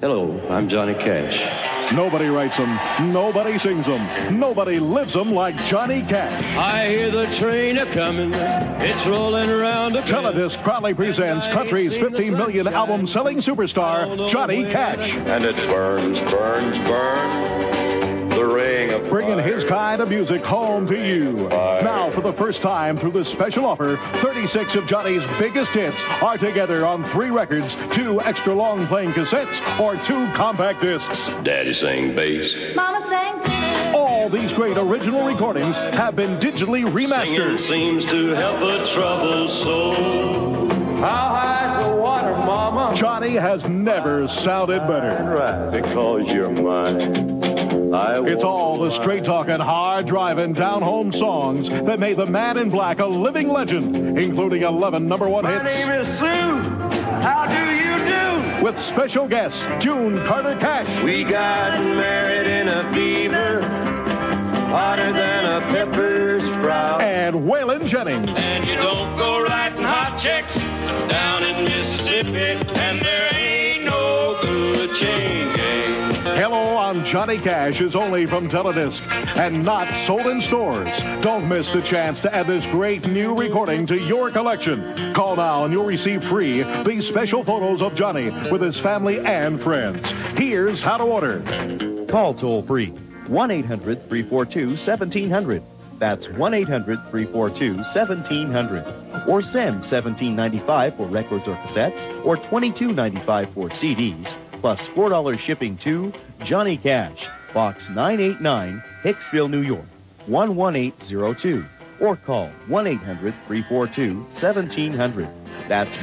Hello, I'm Johnny Cash. Nobody writes them, nobody sings them, nobody lives them like Johnny Cash. I hear the train a-coming, it's rolling around the bend. Teledisc proudly presents country's 50 million album-selling superstar, Johnny Cash. And it burns, burns, burns, the ring of Bringing fire. his kind of music home to you. Now, for the first time through this special offer, 36 of Johnny's biggest hits are together on 3 records, 2 extra long playing cassettes, or 2 compact discs. Daddy sang bass. Mama sang. All these great original recordings have been digitally remastered. Singing seems to help a troubled soul. How high's the water, Mama? Johnny has never sounded better. Right, because you're mine. It's all the straight-talking, hard-driving, down-home songs that made the Man in Black a living legend, including 11 #1 hits. My name is Sue. How do you do? With special guest, June Carter Cash. We got married in a fever, hotter than a pepper sprout. And Waylon Jennings. And you don't go writing hot checks down in Mississippi, and there ain't no good chain gang. Hello on Johnny Cash is only from Teledisc and not sold in stores. Don't miss the chance to add this great new recording to your collection. Call now and you'll receive free these special photos of Johnny with his family and friends. Here's how to order. Call toll-free 1-800-342-1700. That's 1-800-342-1700. Or send $17.95 for records or cassettes or $22.95 for CDs, plus $4 shipping to Johnny Cash, Box 989, Hicksville, New York, 11802. Or call 1-800-342-1700. That's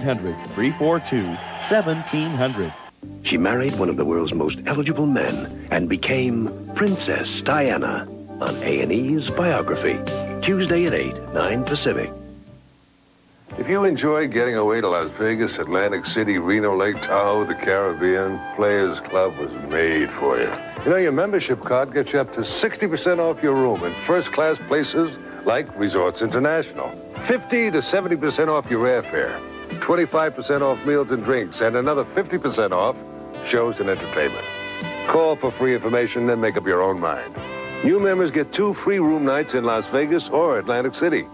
1-800-342-1700. She married one of the world's most eligible men and became Princess Diana on A&E's Biography. Tuesday at 8, 9 Pacific. If you enjoy getting away to Las Vegas, Atlantic City, Reno, Lake Tahoe, the Caribbean, Players Club was made for you. You know, your membership card gets you up to 60% off your room in first-class places like Resorts International. 50 to 70% off your airfare. 25% off meals and drinks, and another 50% off shows and entertainment. Call for free information, then make up your own mind. New members get 2 free room nights in Las Vegas or Atlantic City.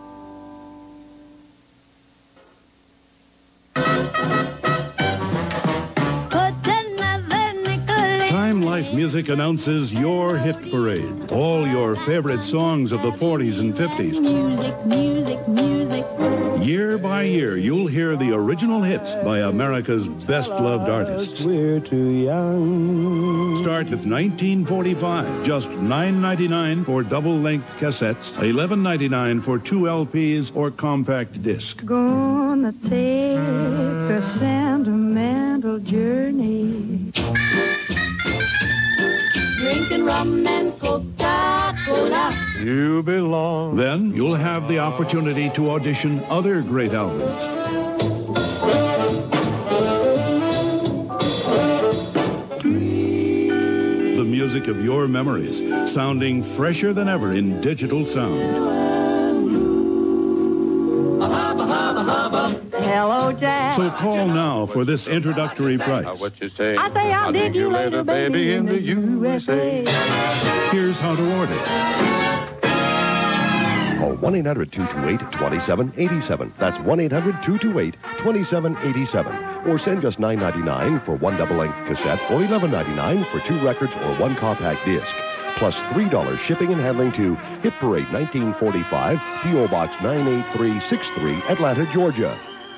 Time Life Music announces your hit parade. All your favorite songs of the 40s and 50s. Music, music, music. Year by year, you'll hear the original hits by America's best-loved artists. We're too young. Start with 1945, just $9.99 for double-length cassettes, $11.99 for 2 LPs or compact disc. Gonna take a sentimental journey. Drinking rum and Coca-Cola. You belong. Then you'll have the opportunity to audition other great albums. The music of your memories, sounding fresher than ever in digital sound. Hello, Jack. So call now for this introductory price. What you say? I say I'll dig you later, baby, in the USA. Here's how to order. Call 1-800-228-2787. That's 1-800-228-2787. Or send us $9.99 for 1 double-length cassette or $11.99 for 2 records or 1 compact disc. Plus $3 shipping and handling to Hit Parade 1945, P.O. Box 98363, Atlanta, Georgia.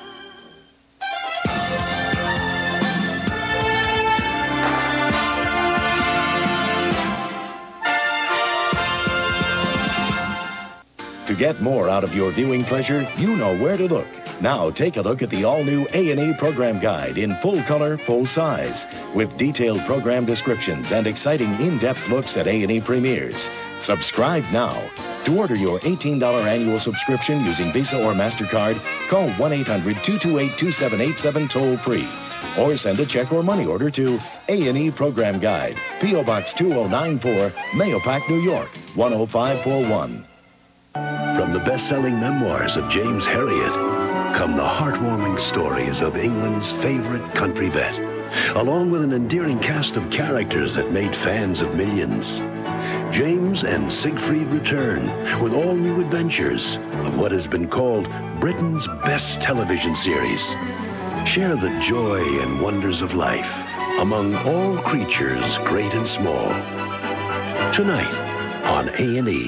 To get more out of your viewing pleasure, you know where to look. Now take a look at the all-new A&E program guide in full color, full size, with detailed program descriptions and exciting in-depth looks at A&E premieres. Subscribe now. To order your $18 annual subscription using Visa or MasterCard, call 1-800-228-2787 toll-free. Or send a check or money order to A&E Program Guide, P.O. Box 2094, Mahopac, New York, 10541. From the best-selling memoirs of James Herriot come the heartwarming stories of England's favorite country vet, along with an endearing cast of characters that made fans of millions. James and Siegfried return with all new adventures of what has been called Britain's best television series. Share the joy and wonders of life among all creatures great and small. Tonight on A&E.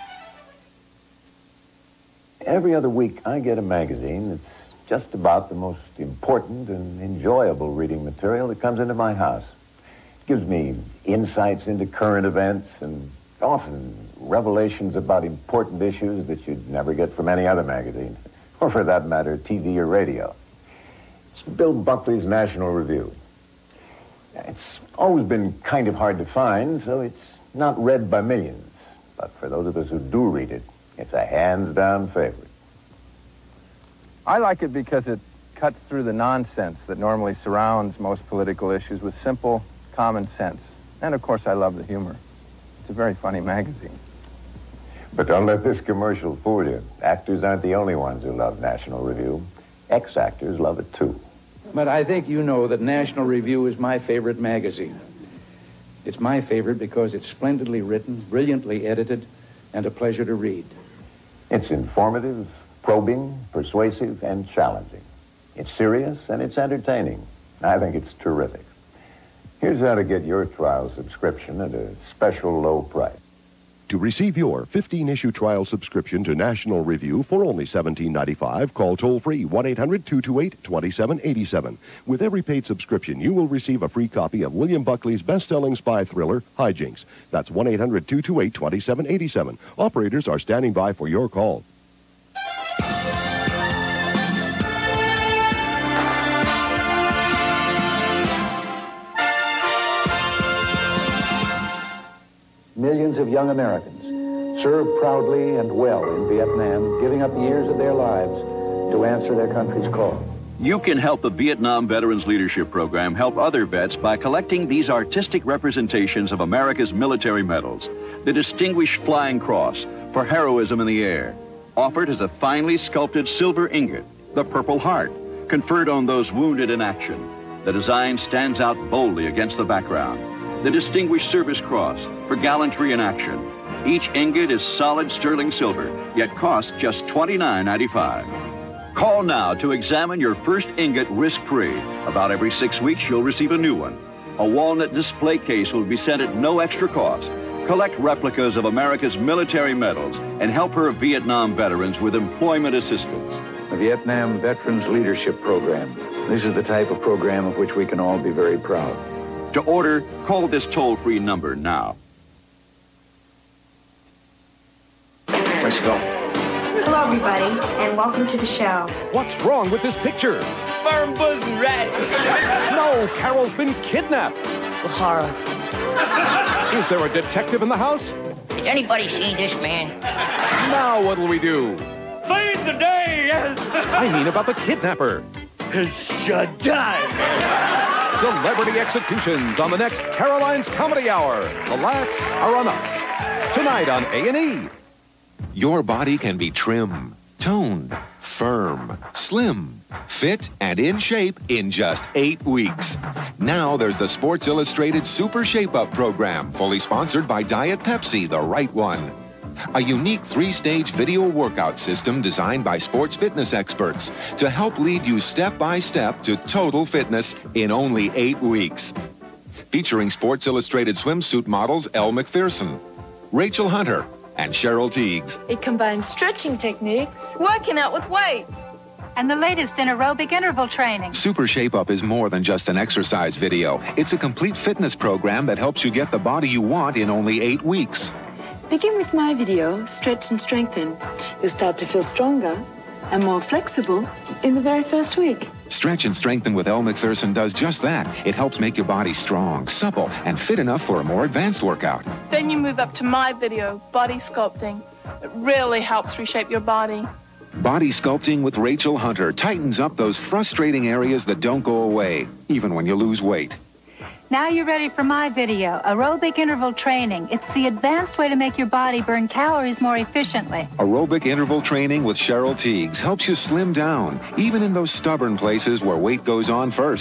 Every other week I get a magazine that's just about the most important and enjoyable reading material that comes into my house. It gives me insights into current events and often revelations about important issues that you'd never get from any other magazine, or for that matter, TV or radio. It's Bill Buckley's National Review. It's always been kind of hard to find, so it's not read by millions. But for those of us who do read it, it's a hands-down favorite. I like it because it cuts through the nonsense that normally surrounds most political issues with simple, common sense. And, of course, I love the humor. It's a very funny magazine. But don't let this commercial fool you. Actors aren't the only ones who love National Review. Ex-actors love it, too. But I think you know that National Review is my favorite magazine. It's my favorite because it's splendidly written, brilliantly edited, and a pleasure to read. It's informative, probing, persuasive, and challenging. It's serious, and it's entertaining. I think it's terrific. Here's how to get your trial subscription at a special low price. To receive your 15-issue trial subscription to National Review for only $17.95, call toll-free 1-800-228-2787. With every paid subscription, you will receive a free copy of William Buckley's best-selling spy thriller, Hijinks. That's 1-800-228-2787. Operators are standing by for your call. Millions of young Americans served proudly and well in Vietnam, giving up years of their lives to answer their country's call. You can help the Vietnam Veterans Leadership Program help other vets by collecting these artistic representations of America's military medals. The Distinguished Flying Cross for heroism in the air, offered as a finely sculpted silver ingot. The Purple Heart, conferred on those wounded in action. The design stands out boldly against the background. The Distinguished Service Cross for gallantry in action. Each ingot is solid sterling silver, yet costs just $29.95. Call now to examine your first ingot risk-free. About every 6 weeks, you'll receive a new one. A walnut display case will be sent at no extra cost. Collect replicas of America's military medals and help her Vietnam veterans with employment assistance. The Vietnam Veterans Leadership Program. This is the type of program of which we can all be very proud. To order, call this toll-free number now. Let's go. Hello, everybody, and welcome to the show. What's wrong with this picture? Farm buzzing rat. No, Carol's been kidnapped. Horror. Is there a detective in the house? Has anybody seen this man? Now what'll we do? Save the day, yes. I mean about the kidnapper. Shaddai. Celebrity executions on the next Caroline's Comedy Hour. The laughs are on us. Tonight on A&E. Your body can be trim, toned, firm, slim, fit, and in shape in just 8 weeks. Now there's the Sports Illustrated Super Shape-Up program, fully sponsored by Diet Pepsi, the right one. A unique 3-stage video workout system designed by sports fitness experts to help lead you step by step to total fitness in only 8 weeks. Featuring Sports Illustrated swimsuit models Elle Macpherson, Rachel Hunter, and Cheryl Teagues. It combines stretching techniques, working out with weights, and the latest in aerobic interval training. Super Shape-Up is more than just an exercise video. It's a complete fitness program that helps you get the body you want in only 8 weeks. Begin with my video, Stretch and Strengthen. You'll start to feel stronger and more flexible in the very first week. Stretch and Strengthen with Elle Macpherson does just that. It helps make your body strong, supple, and fit enough for a more advanced workout. Then you move up to my video, Body Sculpting. It really helps reshape your body. Body Sculpting with Rachel Hunter tightens up those frustrating areas that don't go away, even when you lose weight. Now you're ready for my video, Aerobic Interval Training. It's the advanced way to make your body burn calories more efficiently. Aerobic Interval Training with Cheryl Teagues helps you slim down, even in those stubborn places where weight goes on first.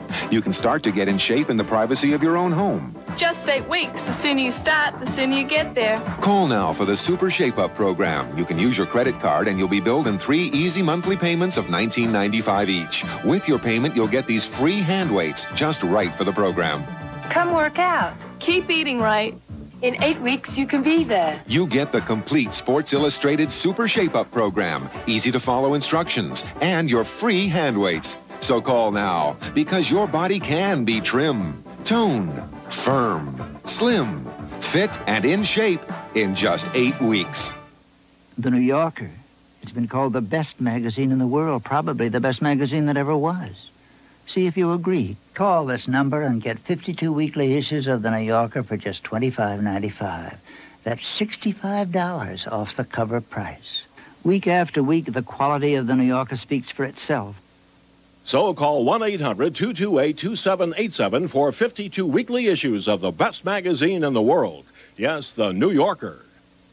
You can start to get in shape in the privacy of your own home. Just 8 weeks. The sooner you start, the sooner you get there. Call now for the Super Shape-Up program. You can use your credit card and you'll be billed in 3 easy monthly payments of $19.95 each. With your payment, you'll get these free hand weights just right for the program. Come work out. Keep eating right. In 8 weeks, you can be there. You get the complete Sports Illustrated Super Shape-Up program, easy-to-follow instructions, and your free hand weights. So call now, because your body can be trim, toned, firm, slim, fit, and in shape in just 8 weeks. The New Yorker. It's been called the best magazine in the world, probably the best magazine that ever was. See if you agree. Call this number and get 52 weekly issues of the New Yorker for just $25.95. That's $65 off the cover price. Week after week, the quality of the New Yorker speaks for itself. So call 1-800-228-2787 for 52 weekly issues of the best magazine in the world. Yes, the New Yorker.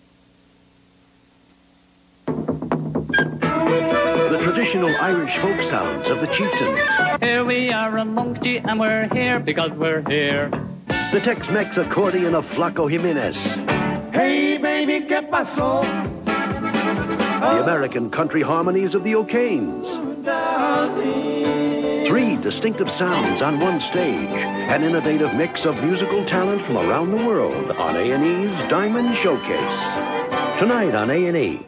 The traditional Irish folk sounds of the chieftains. Here we are amongst you, and we're here because we're here. The Tex-Mex accordion of Flaco Jimenez. Hey, baby, ¿qué pasó? The American country harmonies of the O'Kanes. 3 distinctive sounds on one stage. An innovative mix of musical talent from around the world on A&E's Diamond Showcase. Tonight on A&E.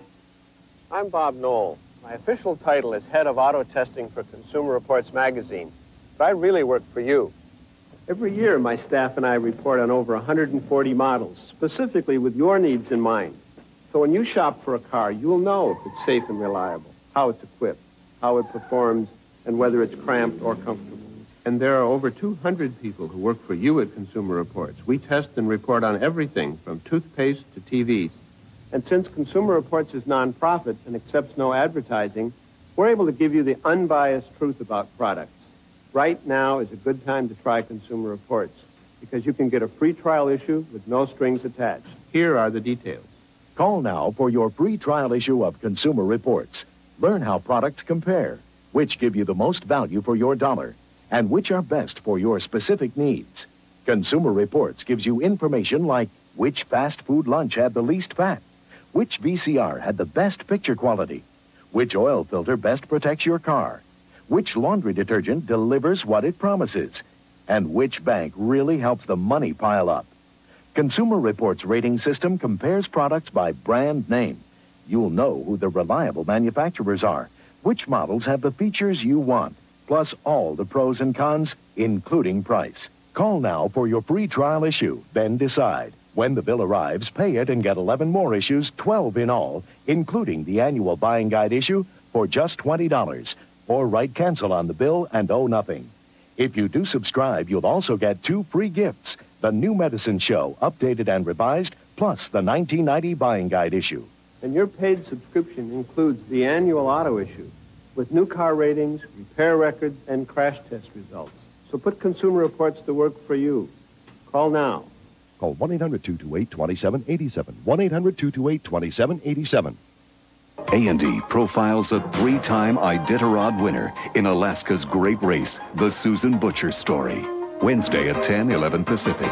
I'm Bob Knoll. My official title is Head of Auto Testing for Consumer Reports magazine, but I really work for you. Every year, my staff and I report on over 140 models, specifically with your needs in mind. So when you shop for a car, you'll know if it's safe and reliable, how it's equipped, how it performs, and whether it's cramped or comfortable. And there are over 200 people who work for you at Consumer Reports. We test and report on everything from toothpaste to TVs. And since Consumer Reports is nonprofit and accepts no advertising, we're able to give you the unbiased truth about products. Right now is a good time to try Consumer Reports because you can get a free trial issue with no strings attached. Here are the details. Call now for your free trial issue of Consumer Reports. Learn how products compare, which give you the most value for your dollar, and which are best for your specific needs. Consumer Reports gives you information like which fast food lunch had the least fat, which VCR had the best picture quality, which oil filter best protects your car, which laundry detergent delivers what it promises, and which bank really helps the money pile up. Consumer Reports rating system compares products by brand name. You'll know who the reliable manufacturers are, which models have the features you want, plus all the pros and cons, including price. Call now for your free trial issue, then decide. When the bill arrives, pay it and get 11 more issues, 12 in all, including the annual buying guide issue, for just $20. Or write cancel on the bill and owe nothing. If you do subscribe, you'll also get 2 free gifts. The New Medicine Show, updated and revised, plus the 1990 buying guide issue. And your paid subscription includes the annual auto issue with new car ratings, repair records, and crash test results. So put Consumer Reports to work for you. Call now. Call 1-800-228-2787. 1-800-228-2787. A&E profiles a 3-time Iditarod winner in Alaska's great race, the Susan Butcher story. Wednesday at 10/11 Pacific.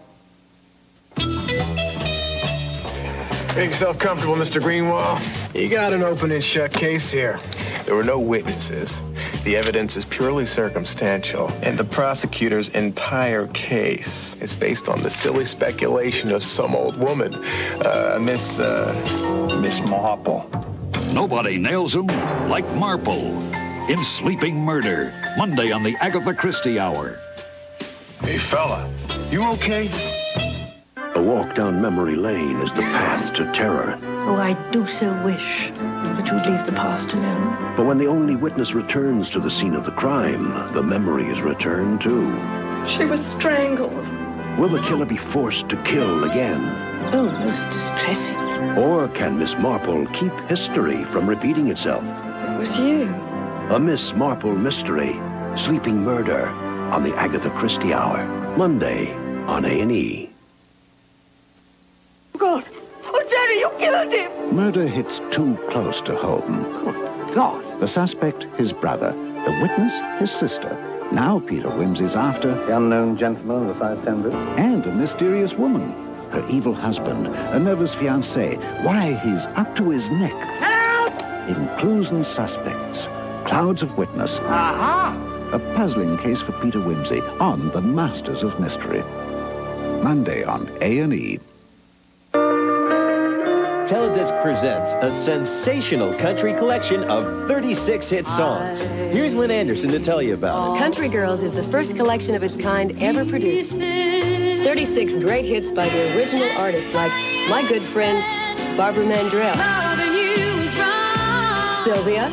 Make yourself comfortable, Mr. Greenwald. You got an open and shut case here. There were no witnesses. The evidence is purely circumstantial, and the prosecutor's entire case is based on the silly speculation of some old woman, Miss Marple. Nobody nails him like Marple in Sleeping Murder, Monday on the Agatha Christie Hour. Hey, fella, you okay? A walk down memory lane is the path to terror. Oh, I do so wish that you would leave the past alone. But when the only witness returns to the scene of the crime, the memory is returned too. She was strangled. Will the killer be forced to kill again? Oh, most distressing. Or can Miss Marple keep history from repeating itself? It was you. A Miss Marple mystery, Sleeping Murder, on the Agatha Christie Hour, Monday on A&E. God! Oh, Jerry, you killed him! Murder hits too close to home. God! The suspect, his brother. The witness, his sister. Now Peter Wims is after The unknown gentleman in the size 10 boot. and a mysterious woman, her evil husband, a nervous fiancé. Why, he's up to his neck. Help! In clues and suspects, clouds of witness. Aha! A puzzling case for Peter Wimsey on The Masters of Mystery. Monday on A&E. Teledisc presents a sensational country collection of 36 hit songs. Here's Lynn Anderson to tell you about it. Country Girls is the first collection of its kind ever produced. 36 great hits by the original artists like my good friend Barbara Mandrell, Sylvia,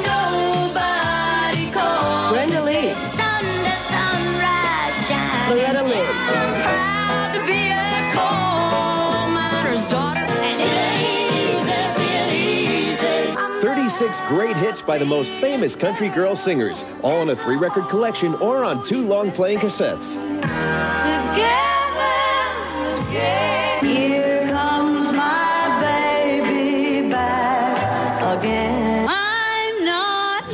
Brenda Lee, Loretta Lynn, 36 great hits by the most famous country girl singers, all on a 3-record collection or on 2 long-playing cassettes. Here comes my baby back again. I'm not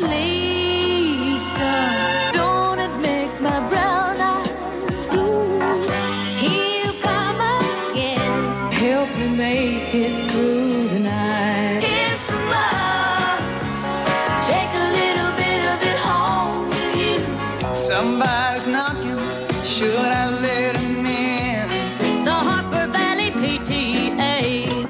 Lisa. Don't it make my brown eyes blue? He'll come again. Help me make it through tonight. Here's some love. Take a little bit of it home with you. Somebody's knocking. Should I let him in? The Harper Valley PTA.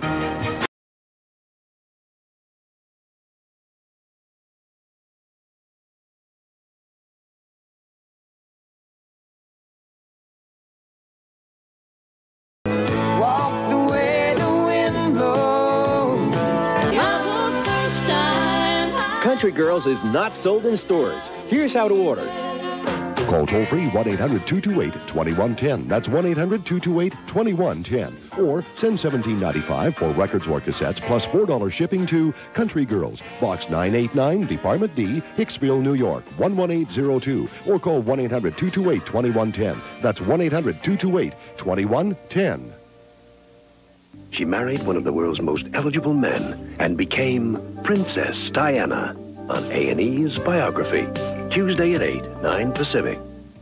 Walk the way the wind blows. Not the first time. Country Girls is not sold in stores. Here's how to order. Call toll-free 1-800-228-2110. That's 1-800-228-2110. Or send $17.95 for records or cassettes plus $4 shipping to Country Girls, Box 989, Department D, Hicksville, New York, 11802. Or call 1-800-228-2110. That's 1-800-228-2110. She married one of the world's most eligible men and became Princess Diana on A&E's Biography. Tuesday at 8, 9 Pacific.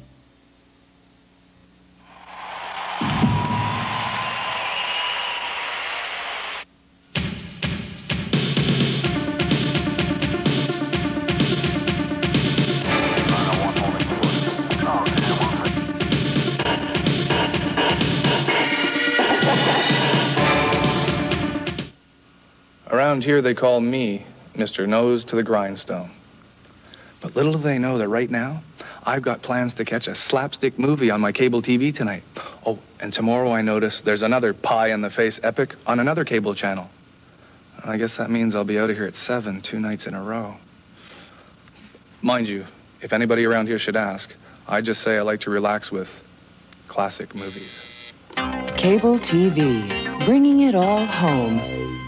Around here, they call me Mr. Nose to the Grindstone. But little do they know that right now, I've got plans to catch a slapstick movie on my cable TV tonight. Oh, and tomorrow I notice there's another pie-in-the-face epic on another cable channel. I guess that means I'll be out of here at 7, 2 nights in a row. Mind you, if anybody around here should ask, I just say I like to relax with classic movies. Cable TV, bringing it all home.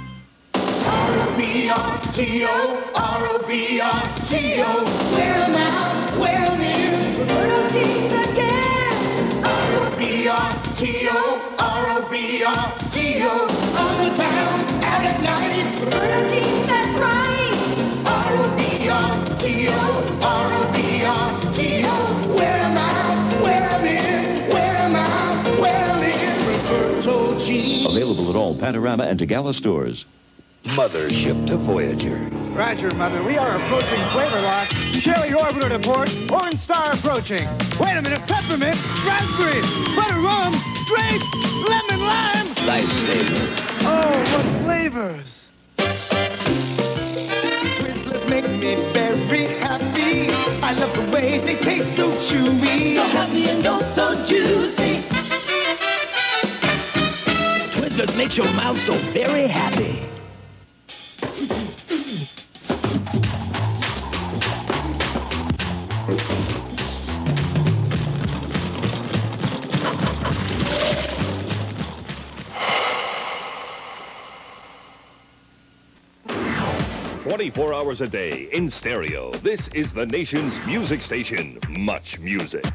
R-O-B-R-T-O, R-O-B-R-T-O. Wear 'em out, wear 'em in. Roberto jeans again. R-O-B-R-T-O, R-O-B-R-T-O. On the town, out at night. Roberto jeans, that's right. R-O-B-R-T-O, R-O-B-R-T-O. Wear 'em out, wear 'em in. Wear 'em out, wear 'em in. Roberto jeans. Available at all Panorama and Tagala stores. Mothership to Voyager. Roger, Mother. We are approaching Flavor Lock. Cherry Orbiter to port. Orange Star approaching. Wait a minute. Peppermint. Raspberry. Butter rum. Grape. Lemon lime. Lifesavers. Oh, what flavors. Twizzlers make me very happy. I love the way they taste so chewy. So happy and oh so juicy. Twizzlers makes your mouth so very happy. 24 hours a day in stereo. This is the nation's music station, Muchmusic.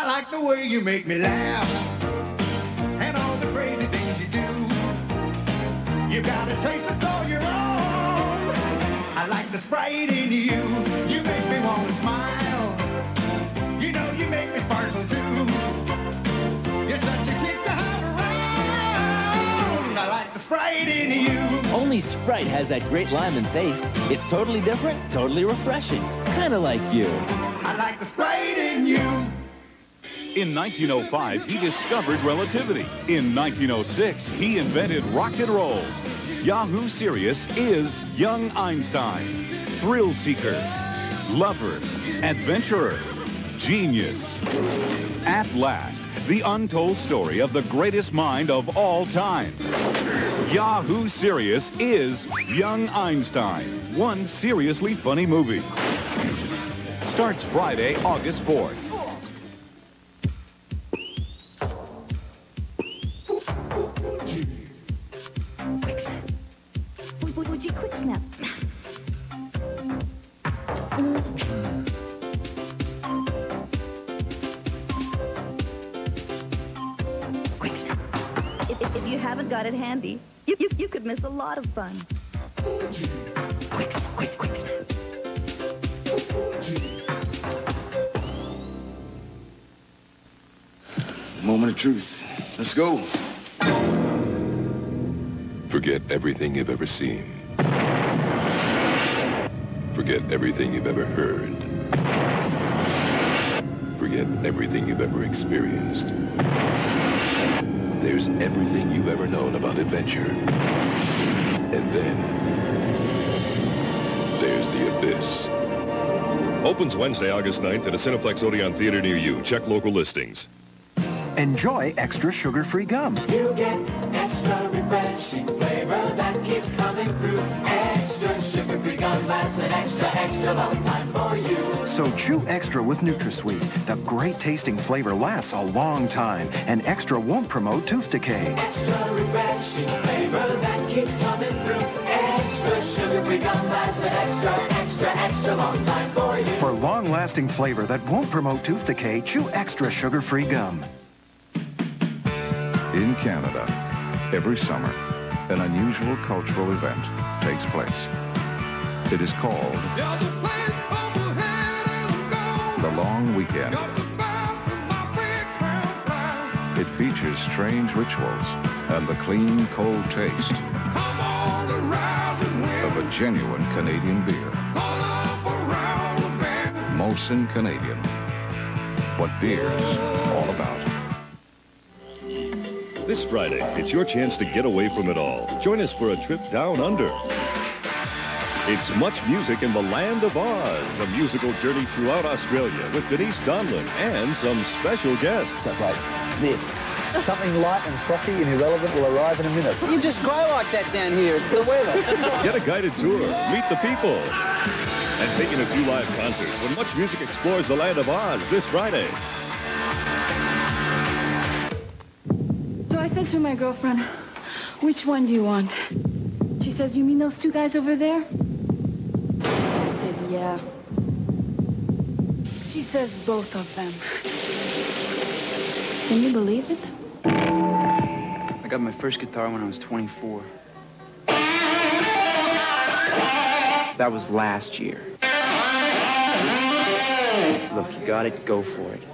like the way you make me laugh and all the crazy things you do. You got a taste that's all your own. I like the Sprite in you. You make me want to smile. You know you make me sparkle too. You're such a kick to have around. I like the Sprite in you. Only Sprite has that great lemon taste. It's totally different, totally refreshing. Kind of like you. I like the Sprite in you. In 1905, he discovered relativity. In 1906, he invented rock and roll. Yahoo Serious is young Einstein, thrill seeker, lover, adventurer, genius. At last, the untold story of the greatest mind of all time. Yahoo Serious is young Einstein, one seriously funny movie. Starts Friday, August 4th. Would you quick snap? Quick snap. If you haven't got it handy, you could miss a lot of fun. Quick snap, quick snap. Moment of truth. Let's go. Forget everything you've ever seen. Forget everything you've ever heard. Forget everything you've ever experienced. There's everything you've ever known about adventure. And then there's the abyss. Opens Wednesday, August 9th at a Cineplex Odeon theater near you. Check local listings. Enjoy extra sugar-free gum. You get extra refreshing flavor that keeps coming through. Extra sugar-free gum lasts an extra long time for you. So chew extra with NutraSweet. The great-tasting flavor lasts a long time, and extra won't promote tooth decay. Extra refreshing flavor that keeps coming through. Extra sugar-free gum lasts an extra long time for you. For long-lasting flavor that won't promote tooth decay, chew extra sugar-free gum. In Canada, every summer, an unusual cultural event takes place. It is called the Long Weekend. It features strange rituals and the clean, cold taste of a genuine Canadian beer. Molson Canadian. What beer's all about. This Friday, it's your chance to get away from it all. Join us for a trip down under. It's Muchmusic in the Land of Oz, a musical journey throughout Australia with Denise Donlin and some special guests. Stuff like this. Something light and frothy and irrelevant will arrive in a minute. You just grow like that down here. It's the weather. Get a guided tour, meet the people, and take in a few live concerts when Muchmusic explores the Land of Oz this Friday. So I said to my girlfriend, which one do you want? She says, you mean those two guys over there? I said, yeah. She says both of them. Can you believe it? I got my first guitar when I was 24. That was last year. Look, you got it, go for it.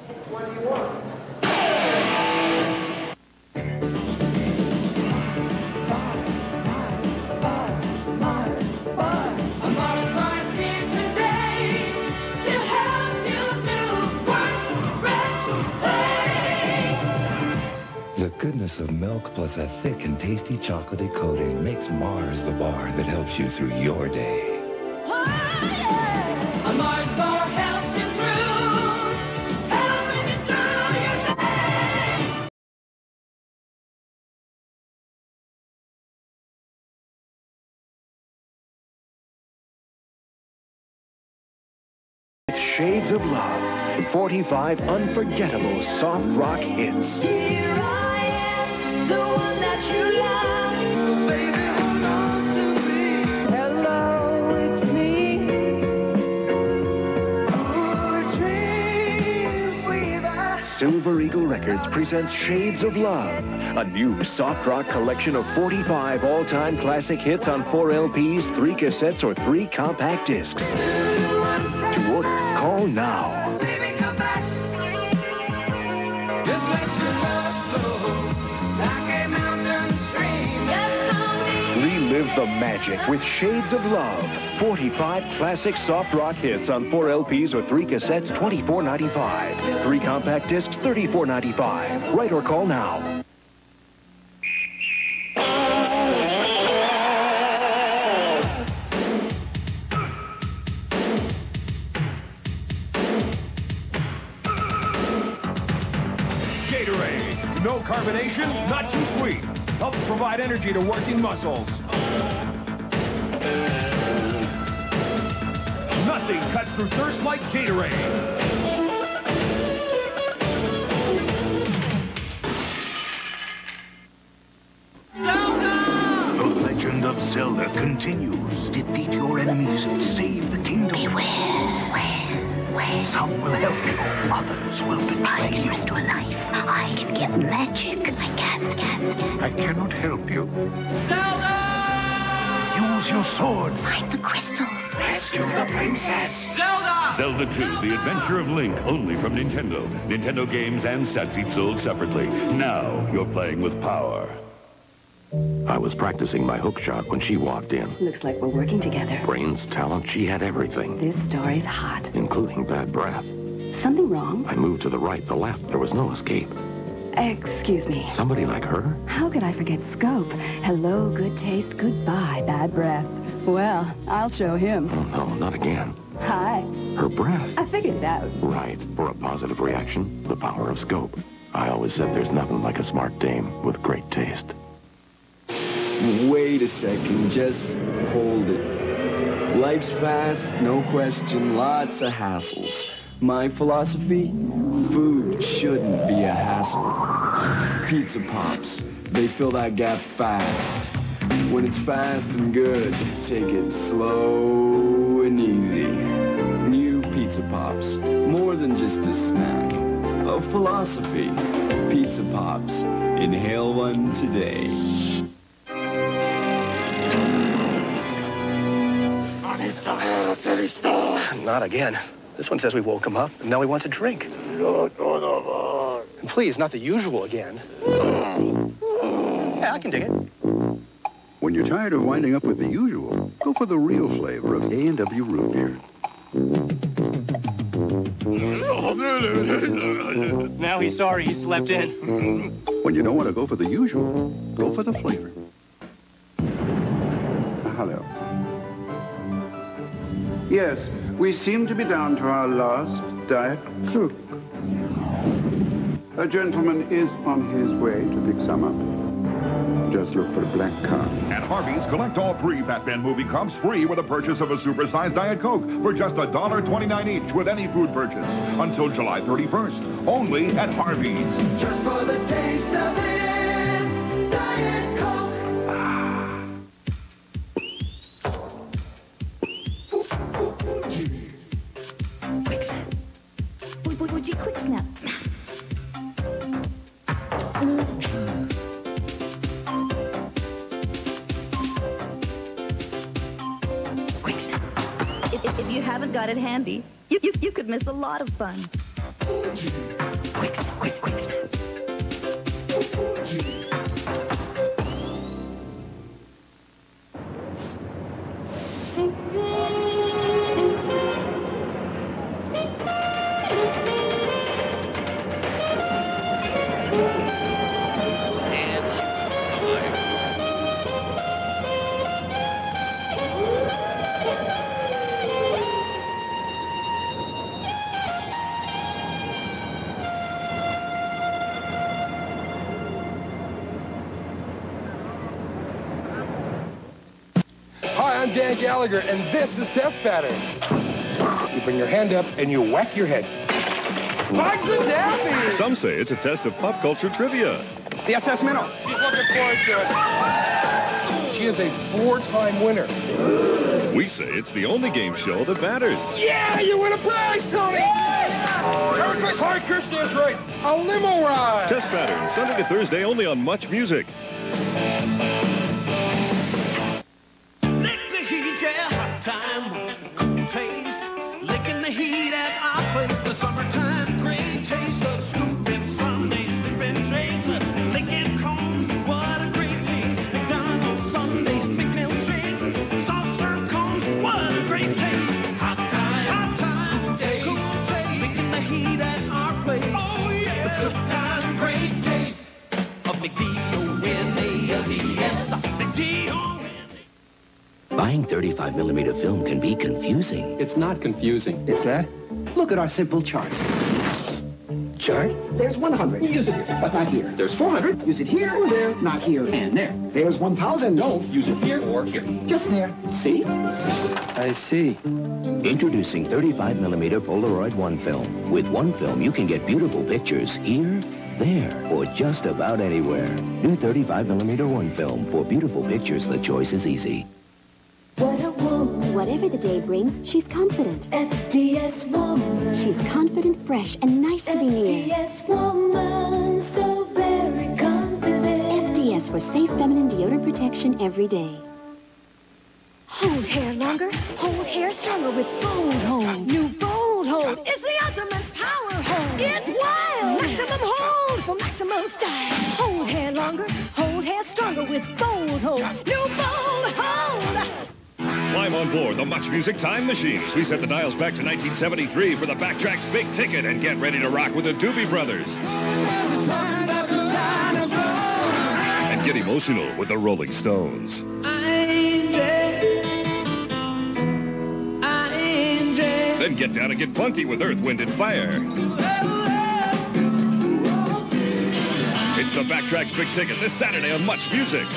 The goodness of milk plus a thick and tasty chocolatey coating makes Mars the bar that helps you through your day. A Mars bar helps you through your day. Shades of Love, 45 unforgettable soft rock hits. Here I am, the one that you love. Baby, hold on to me. Hello, it's me. Oh, dream weaver. Silver Eagle Records presents Shades of Love, a new soft rock collection of 45 all-time classic hits on 4 LPs, 3 cassettes, or 3 compact discs. To order, call now. Baby, come back. Just let your love flow like a mountain stream. Relive the magic with Shades of Love. 45 classic soft rock hits on 4 LPs or 3 cassettes, $24.95. 3 compact discs, $34.95. Write or call now. Gatorade. No carbonation, not too sweet. Helps provide energy to working muscles. Nothing cuts through thirst like Gatorade. The Legend of Zelda continues. Defeat your enemies and save the kingdom. Beware. Some will help you, others will betray you. I can restore life. I can get magic. I cannot help you. Zelda! Use your sword. Find the crystal. Rescue the princess. Zelda! Zelda 2, The Adventure of Link, only from Nintendo. Nintendo games and sets each sold separately. Now you're playing with power. I was practicing my hook shot when she walked in. Looks like we're working together. Brains, talent, she had everything. This story's hot. Including bad breath. Something wrong? I moved to the right, the left. There was no escape. Excuse me. Somebody like her? How could I forget Scope? Hello, good taste, goodbye, bad breath. Well, I'll show him. Oh, no, not again. Hi. Her breath. I figured it out. Right. For a positive reaction, the power of Scope. I always said there's nothing like a smart dame with great taste. Wait a second, just hold it. Life's fast, no question, lots of hassles. My philosophy? Food shouldn't be a hassle. Pizza Pops, they fill that gap fast. When it's fast and good, take it slow and easy. New Pizza Pops, more than just a snack. A philosophy. Pizza Pops, inhale one today. Not again. This one says we woke him up, and now he wants a drink. And please, not the usual again. Yeah, I can dig it. When you're tired of winding up with the usual, go for the real flavor of A&W root beer. Now he's sorry he slept in. When you don't want to go for the usual, go for the flavor. Hello. Yes, we seem to be down to our last Diet Coke. A gentleman is on his way to pick some up. Just look for a black car. At Harvey's, collect all 3 Batman movie cups free with a purchase of a supersized Diet Coke for just $1.29 each with any food purchase until July 31st. Only at Harvey's. Just for the taste of it, Diet Coke. Quick snap. Quick snap. If you haven't got it handy, you could miss a lot of fun. Quick snap. Hi, I'm Dan Gallagher, and this is Test Pattern. You bring your hand up and you whack your head. Bugs and Daffy! Some say it's a test of pop culture trivia. The SS Minnow. She's looking forward to it. She is a 4-time winner. We say it's the only game show that matters. Yeah, you win a prize, Tony! Merry Christmas! Hi, Kirsty is right. A limo ride. Test Pattern, Sunday to Thursday only on Much Music. Lick the heat, yeah, hot time, cool taste. Licking the heat at our place, the summertime, great taste of scooping Sundays, sipping shakes, licking cones, what a great taste. McDonald's Sundays, big milkshakes, soft serve cones, what a great taste. Hot time, cool taste, licking the heat at our place. Oh yeah, the good time, great taste of McD-O-N-A-L-D-S, McD-O. Buying 35mm film can be confusing. It's not confusing. It's that. Look at our simple chart. Chart? There's 100. Use it here, but not here. There's 400. Use it here or there, not here. And there. There's 1,000. Don't use it here or here. Just there. See? I see. Introducing 35mm Polaroid One Film. With One Film, you can get beautiful pictures here, there, or just about anywhere. New 35mm One Film. For beautiful pictures, the choice is easy. What a woman. Whatever the day brings, she's confident. FDS woman. She's confident, fresh, and nice to be near. FDS woman, so very confident. FDS for safe feminine deodorant protection every day. Hold hair longer, hold hair stronger with Bold Hold. New Bold Hold is the ultimate power hold. It's wild. Maximum hold for maximum style. Hold hair longer, hold hair stronger with Bold Hold. New Bold Hold. Climb on board the Much Music Time Machines. We set the dials back to 1973 for the Backtrack's Big Ticket and get ready to rock with the Doobie Brothers. And get emotional with the Rolling Stones. Then get down and get funky with Earth, Wind, and Fire. It's the Backtrack's Big Ticket this Saturday on Much Music.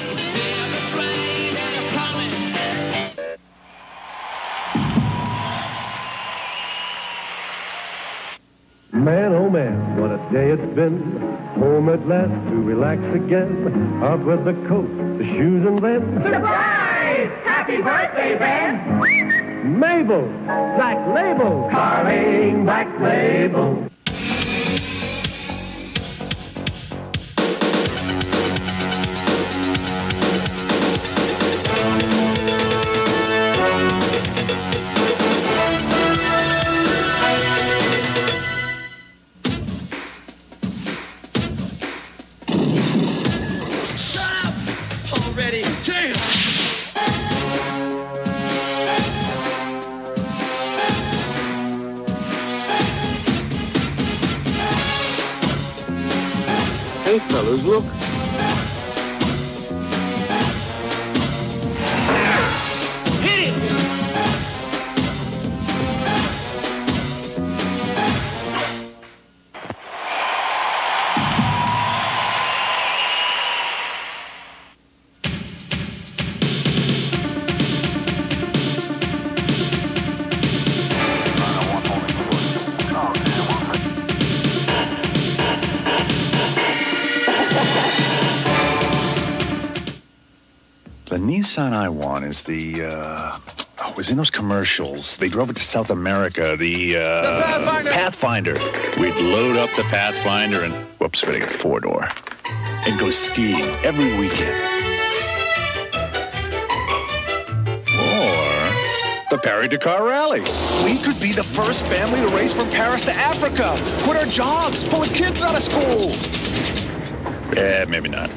Man, oh man, what a day it's been. Home at last to relax again. Out with the coat, the shoes, and then... Surprise! Happy birthday, Ben! Mabel! Black Label! Carling Black Label. Hey, fellas, look. Hit it! The Nissan I-1 is the, it was in those commercials. They drove it to South America, the Pathfinder. We'd load up the Pathfinder and, whoops, better get a four-door, and go skiing every weekend. Or the Paris-Dakar Rally. We could be the first family to race from Paris to Africa. Quit our jobs, pulling kids out of school. Yeah, maybe not.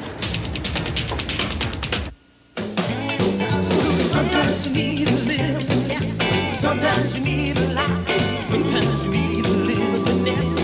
Sometimes you need a little finesse. Sometimes you need a lot. Sometimes you need a little finesse.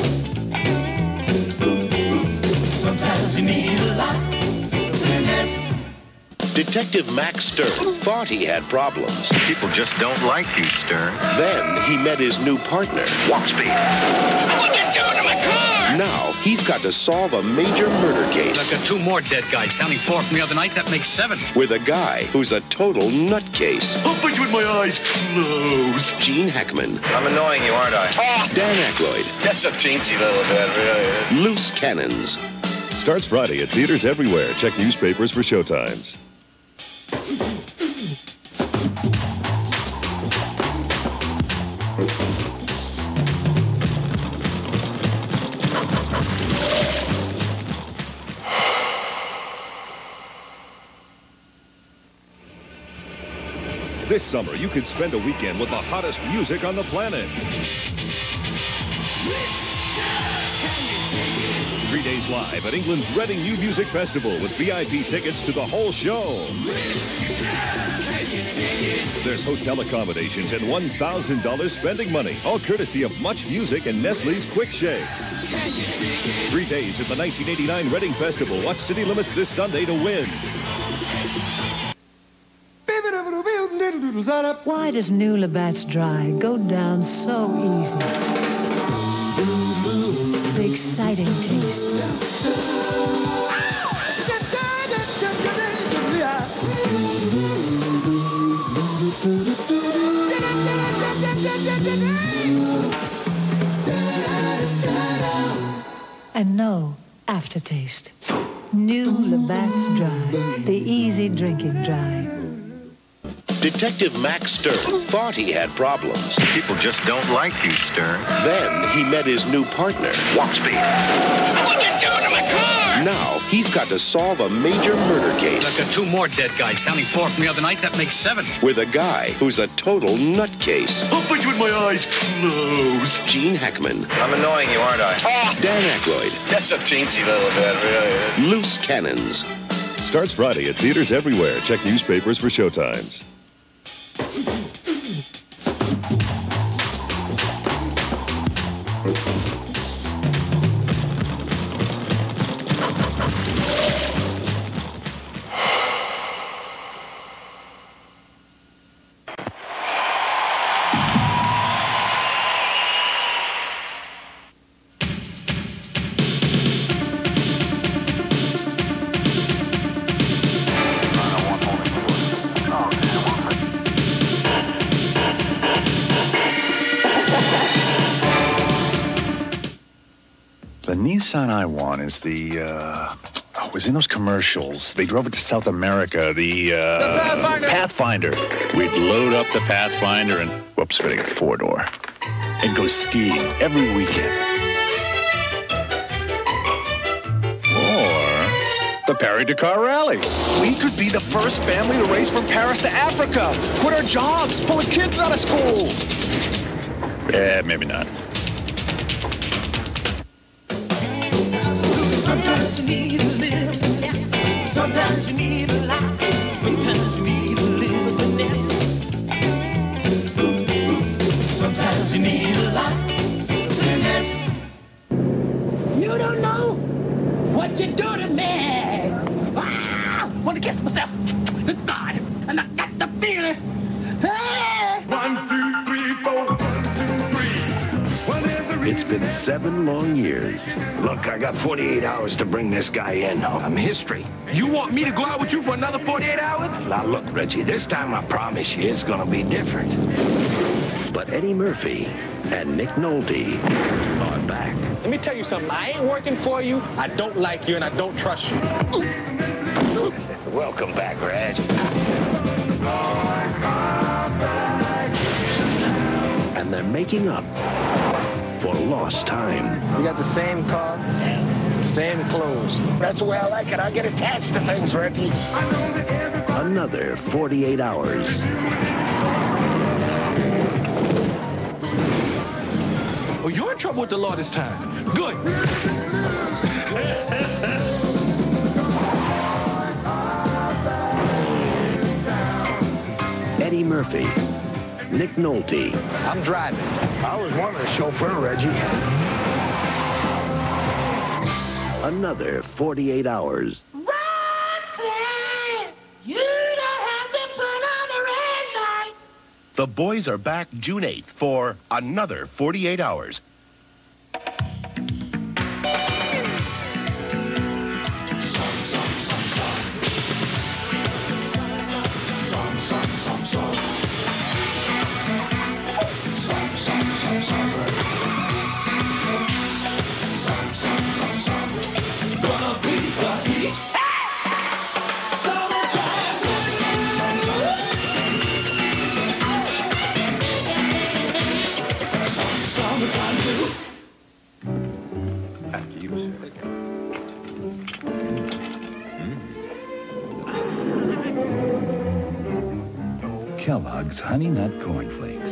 Sometimes you need a lot. Finesse. Detective Max Stern thought he had problems. People just don't like you, Stern. Then he met his new partner. Walk speed. What are you doing to my car? Now he's got to solve a major murder case. I've got 2 more dead guys. Counting 4 from the other night, that makes 7. With a guy who's a total nutcase. I'll put you with my eyes closed. Gene Hackman. I'm annoying you, aren't I? Dan Aykroyd. That's a teensy little bit, really. Loose Cannons. Starts Friday at theaters everywhere. Check newspapers for showtimes. This summer, you could spend a weekend with the hottest music on the planet. 3 days live at England's Reading New Music Festival with VIP tickets to the whole show. There's hotel accommodations and $1,000 spending money, all courtesy of Muchmusic and Nestle's Quick Shake. 3 days at the 1989 Reading Festival. Watch City Limits this Sunday to win. Why does new Labatt's Dry go down so easy? The exciting taste. And no aftertaste. New Labatt's Dry, the easy drinking dry. Detective Max Stern thought he had problems. People just don't like you, Stern. Then he met his new partner. Walk speed. What you doing to my car? Now he's got to solve a major murder case. I've got 2 more dead guys, counting 4 from the other night. That makes 7. With a guy who's a total nutcase. I'll put you with my eyes closed. Gene Hackman. I'm annoying you, aren't I? Dan Aykroyd. That's a teensy little bit, really. Loose cannons. Starts Friday at theaters everywhere. Check newspapers for showtimes. The Nissan I want is the, it was in those commercials. They drove it to South America, the Pathfinder. We'd load up the Pathfinder and, whoops, spitting a 4-door, and go skiing every weekend. Or the Paris-Dakar Rally. We could be the first family to race from Paris to Africa. Quit our jobs, pulling kids out of school. Yeah, maybe not. Sometimes you need a little finesse. Sometimes you need a lot. Sometimes you need a little finesse. Sometimes you need a lot. Finesse. You don't know what you do to me. Ah, want to kiss myself. God, and I got the feeling. Hey. 1, 2, 3, 4. 1, 2, 3. It's been 7 long years. Look, I got 48 hours to bring this guy in. I'm history. You want me to go out with you for another 48 hours? Now, look, Reggie, this time I promise you it's gonna be different. But Eddie Murphy and Nick Nolte are back. Let me tell you something. I ain't working for you, I don't like you, and I don't trust you. Welcome back, Reg. And they're making up for lost time. We got the same car, same clothes. That's the way I like it. I get attached to things, Reggie. Another 48 hours. Oh, you're in trouble with the law this time. Good. Eddie Murphy, Nick Nolte. I'm driving. I was wanting a chauffeur, Reggie. Another 48 hours. Roxanne, you don't have to put on the red light. The boys are back June 8th for another 48 hours. Kellogg's Honey Nut Corn Flakes.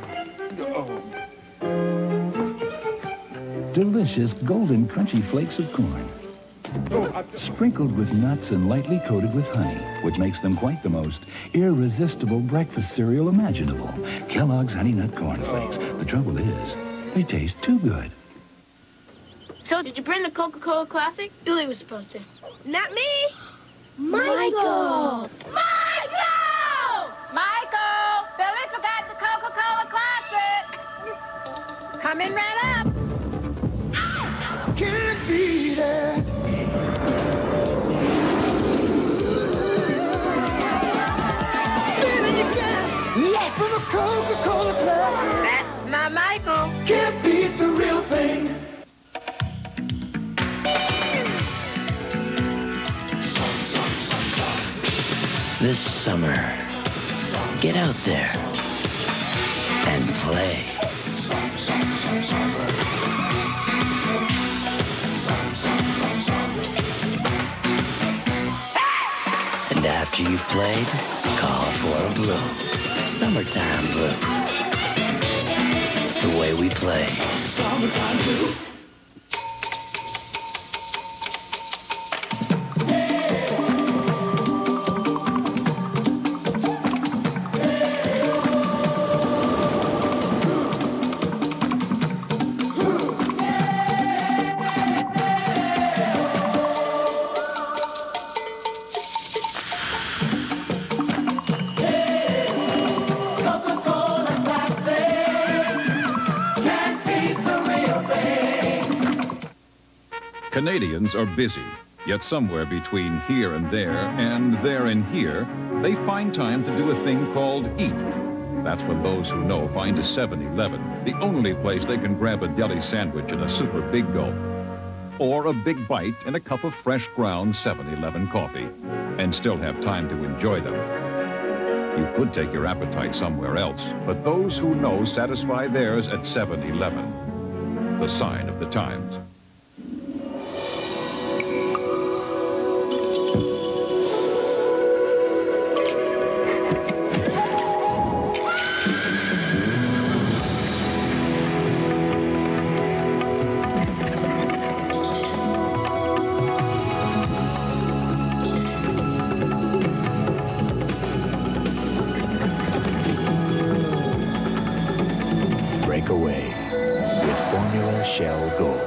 Delicious golden crunchy flakes of corn. Sprinkled with nuts and lightly coated with honey, which makes them quite the most irresistible breakfast cereal imaginable. Kellogg's Honey Nut Corn Flakes. The trouble is, they taste too good. So, did you bring the Coca-Cola Classic? Billy was supposed to. Not me. Michael! Michael! Billy forgot the Coca-Cola Classic. Coming right up. Can't beat it. Feeling you get. Yes. From a Coca-Cola Classic. That's my Michael. Can't beat the real thing. This summer, get out there and play. And after you've played, call for a blue. Summertime blue. It's the way we play. Summertime blue. Canadians are busy, yet somewhere between here and there and here, they find time to do a thing called eat. That's when those who know find a 7-Eleven, the only place they can grab a deli sandwich and a super big gulp, or a big bite and a cup of fresh ground 7-Eleven coffee, and still have time to enjoy them. You could take your appetite somewhere else, but those who know satisfy theirs at 7-Eleven. The sign of the times. Away with Formula Shell Gold.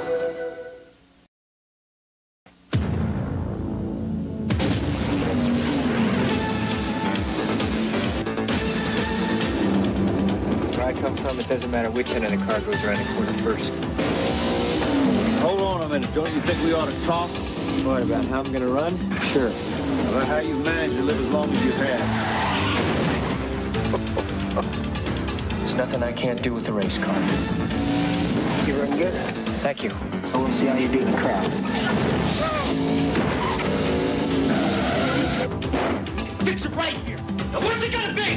Where I come from, it doesn't matter which end of the car goes around the corner first. Hold on a minute. Don't you think we ought to talk? What, about how I'm going to run? Sure. About how you've managed to live as long as you have. There's nothing I can't do with the race car. You run good? Thank you. I want to see how you do in the crowd. Fix it right here. Now what's it gonna be?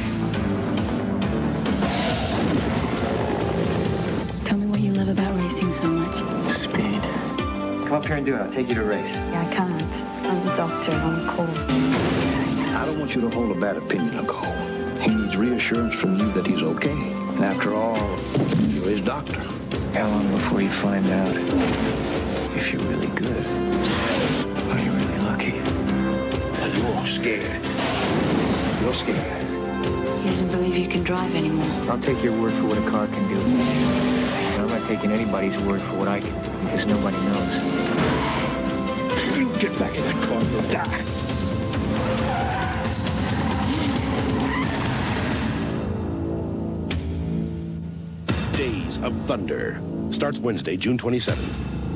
Tell me what you love about racing so much. Speed. Come up here and do it. I'll take you to race. Yeah, I can't. I'm the doctor on call. I don't want you to hold a bad opinion of Cole. He needs reassurance from you that he's okay. And after all, you're his doctor. How long before you find out if you're really good? Or you're really lucky? And you're scared. You're scared. He doesn't believe you can drive anymore. I'll take your word for what a car can do. But I'm not taking anybody's word for what I can do, because nobody knows. You get back in that car and you'll die. Days of Thunder starts Wednesday, June 27th.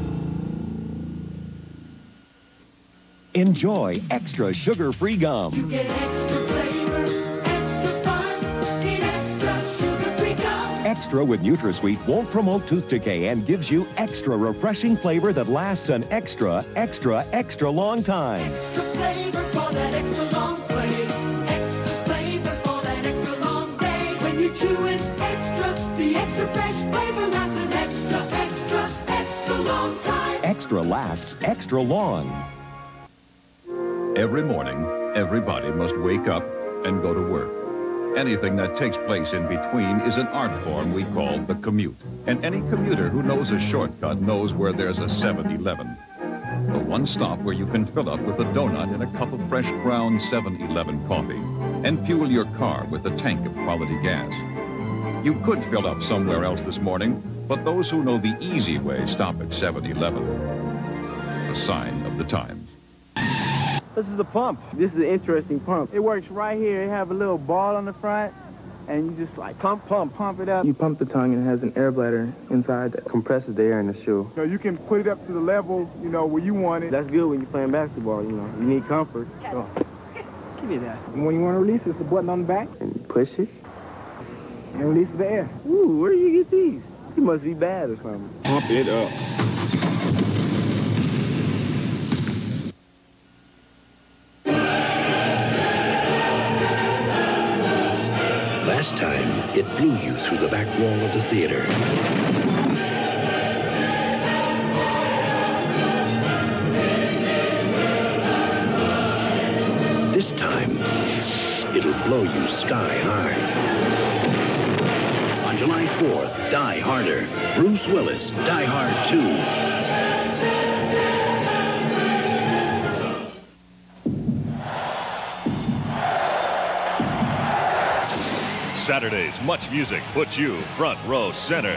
Enjoy extra sugar-free gum. You get extra flavor, extra fun, in extra sugar-free gum. Extra with NutraSweet won't promote tooth decay and gives you extra refreshing flavor that lasts an extra, extra, extra long time. Extra flavor for that extra long play. Extra flavor for that extra long day. When you chew it extra, the extra fresh flavor lasts an extra, extra, extra long time. Extra lasts extra long. Every morning, everybody must wake up and go to work. Anything that takes place in between is an art form we call the commute. And any commuter who knows a shortcut knows where there's a 7-Eleven. The one stop where you can fill up with a donut and a cup of fresh ground 7-Eleven coffee and fuel your car with a tank of quality gas. You could fill up somewhere else this morning, but those who know the easy way stop at 7-Eleven. The sign of the times. This is the pump. This is an interesting pump. It works right here. It have a little ball on the front, and you just like pump it up. You pump the tongue, and it has an air bladder inside that compresses the air in the shoe. So you can put it up to the level, you know, where you want it. That's good when you're playing basketball, you know. You need comfort. So. Give me that. And when you want to release it, it's the button on the back. And you push it, and release the air. Ooh, where do you get these? You must be bad or something. Pump it up. Last time, it blew you through the back wall of the theater. This time, it'll blow you sky high. On July 4th, Die Harder. Bruce Willis, Die Hard 2. Saturday's Much Music puts you front row center.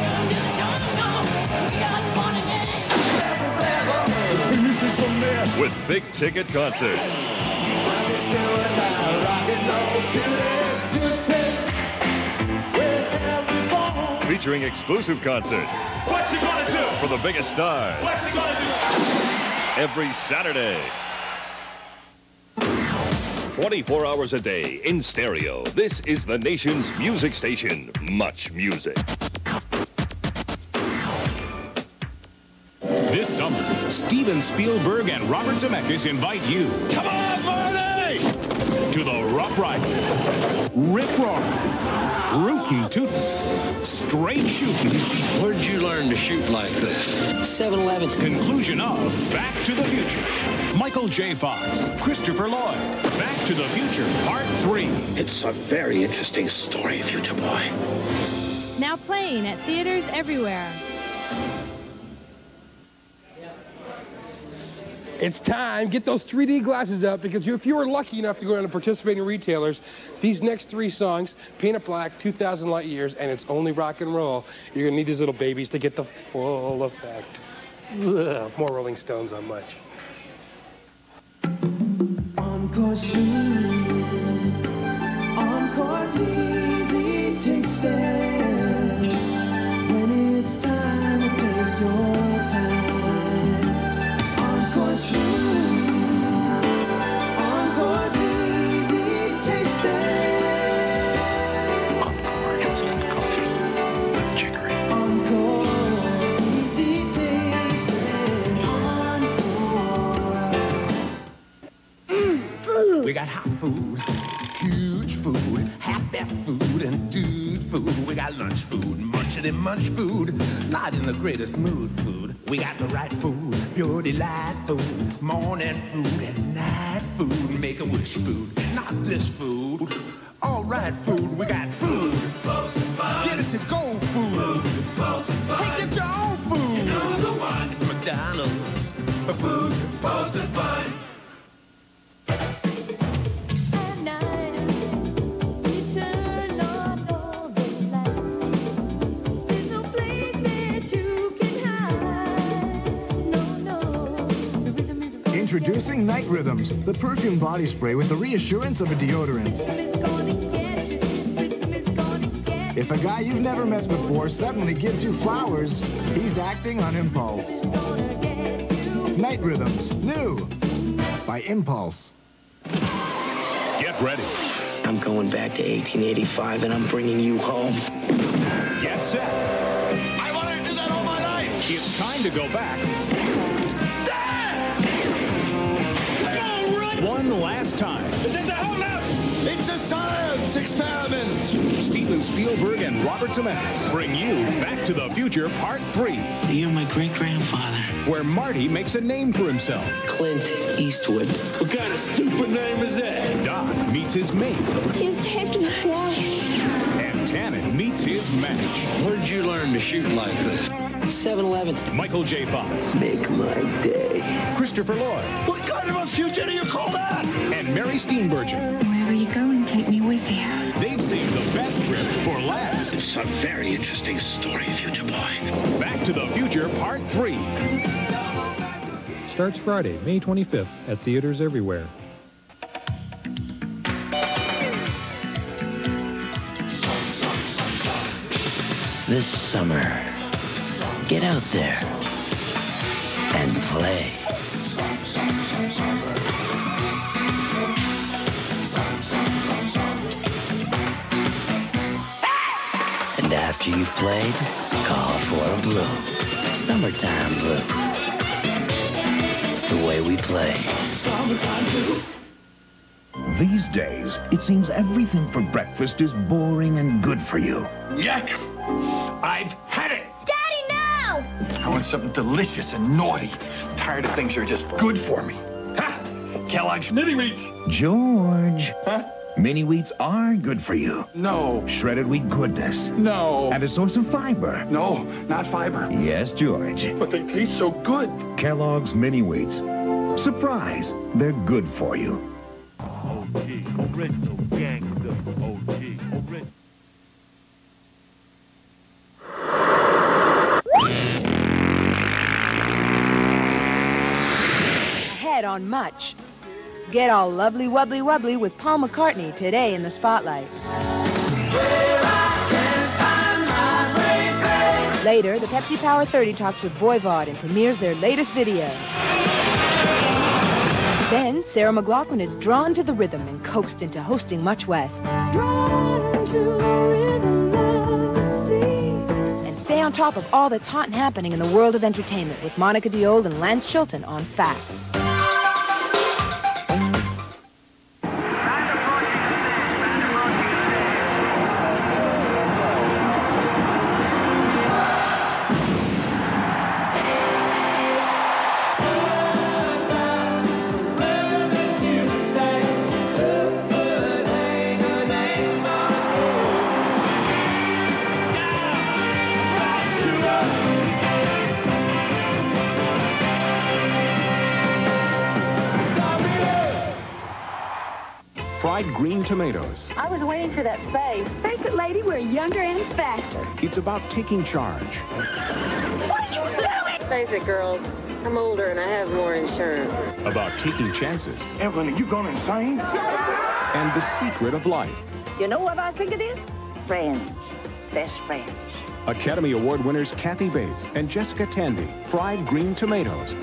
With big ticket concerts. Featuring exclusive concerts. What's he gonna do? For the biggest stars. What's he gonna do? Every Saturday. 24 hours a day in stereo. This is the nation's music station, Much Music. This summer, Steven Spielberg and Robert Zemeckis invite you. Come on, Marty! To the Rough Rider. Rip roaring, rootin' tootin', straight shooting. Where'd you learn to shoot like that? 7-Eleven's conclusion of Back to the Future. Michael J. Fox, Christopher Lloyd, Back to the Future, Part 3. It's a very interesting story, Future Boy. Now playing at theaters everywhere. It's time. Get those 3D glasses up, because if you were lucky enough to go down to participating retailers, these next 3 songs, Painted Black, 2,000 Light Years, and It's Only Rock and Roll, you're going to need these little babies to get the full effect. Ugh, more Rolling Stones on Much. Encore smooth, encore easy, take steps. When it's time to take your time. Encore smooth, encore easy, take steps. Encore instant coffee with chicory. Encore easy, take steps. Encore. We got hot food, huge food, half-bath food, and dude food. We got lunch food, munchin' and munch food, not in the greatest mood food. We got the right food, pure delight food, morning food and night food, make-a-wish food, not this food. All right food, we got food, get it to go food, hey, get your own food. You know the one. It's McDonald's for food, folks and fun. Introducing Night Rhythms, the perfume body spray with the reassurance of a deodorant. If a guy you've never met before suddenly gives you flowers, he's acting on impulse. Night Rhythms, new, by Impulse. Get ready. I'm going back to 1885 and I'm bringing you home. Get set. I wanted to do that all my life. It's time to go back. One last time. This is a hold up. It's a science experiment. Steve Steven Spielberg and Robert Zemeckis bring you Back to the Future Part 3. You're my great-grandfather. Where Marty makes a name for himself. Clint Eastwood. What kind of stupid name is that? Doc meets his mate. You saved my life. And Tannen meets his match. Where'd you learn to shoot like this? 7-Eleven. Michael J. Fox. Make my day. Christopher Lloyd. What kind of a future do you call that? And Mary Steenburgen. Wherever you go and take me with you. They've saved the best trip for last. It's a very interesting story, future boy. Back to the Future Part 3. Starts Friday, May 25th at theaters everywhere. This summer, get out there and play. And after you've played, call for a blue. Summertime blue. It's the way we play. These days, it seems everything for breakfast is boring and good for you. Yuck! I've had it! Daddy, no! I want something delicious and naughty. I'm tired of things that are just good for me. Ha! Kellogg's Mini Wheats! George. Huh? Mini wheats are good for you. No. Shredded wheat goodness. No. And a source of fiber. No, not fiber. Yes, George. But they taste so good. Kellogg's Mini Wheats. Surprise, they're good for you. OG, original gangster. OG, original. Ahead on Much. Get all lovely, wubbly, wubbly with Paul McCartney today in the Spotlight. Later, the Pepsi Power 30 talks with Voivod and premieres their latest video. Then, Sarah McLachlan is drawn to the rhythm and coaxed into hosting Much West. And stay on top of all that's hot and happening in the world of entertainment with Monica Diol and Lance Chilton on Facts. Fried green tomatoes. I was waiting for that face. Face it, lady, we're younger and faster. It's about taking charge. What are you doing? Face it, girls. I'm older and I have more insurance. About taking chances. Evelyn, are you going insane? And the secret of life. You know what I think it is? Friends. Best friends. Academy Award winners Kathy Bates and Jessica Tandy. Fried green tomatoes.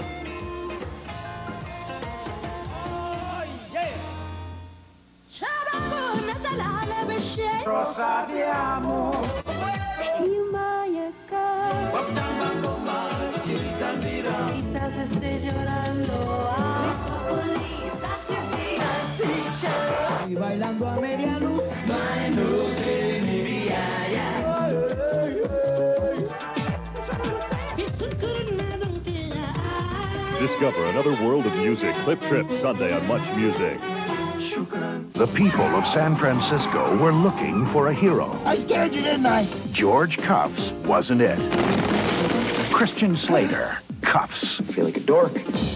Discover another world of music. Clip Trip Sunday on Much Music. The people of San Francisco were looking for a hero. I scared you, didn't I? George Cuffs wasn't it. Christian Slater, Cuffs. I feel like a dork.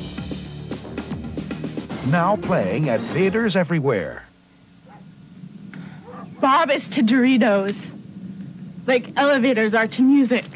Now playing at theaters everywhere. Bob is to Doritos, like elevators are to music.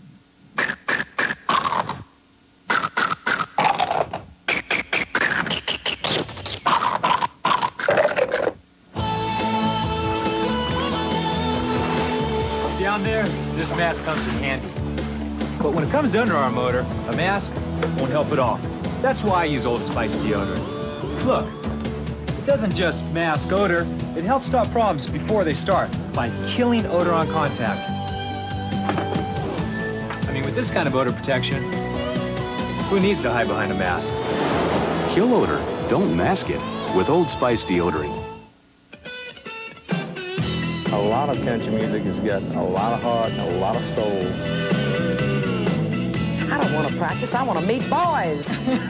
Down there, this mask comes in handy. But when it comes to underarm odor, a mask won't help at all. That's why I use Old Spice deodorant. Look, it doesn't just mask odor, it helps stop problems before they start by killing odor on contact. I mean, with this kind of odor protection, who needs to hide behind a mask? Kill odor, don't mask it with Old Spice deodorant. A A lot of country music has got a lot of heart and a lot of soul. I don't want to practice. I want to meet boys.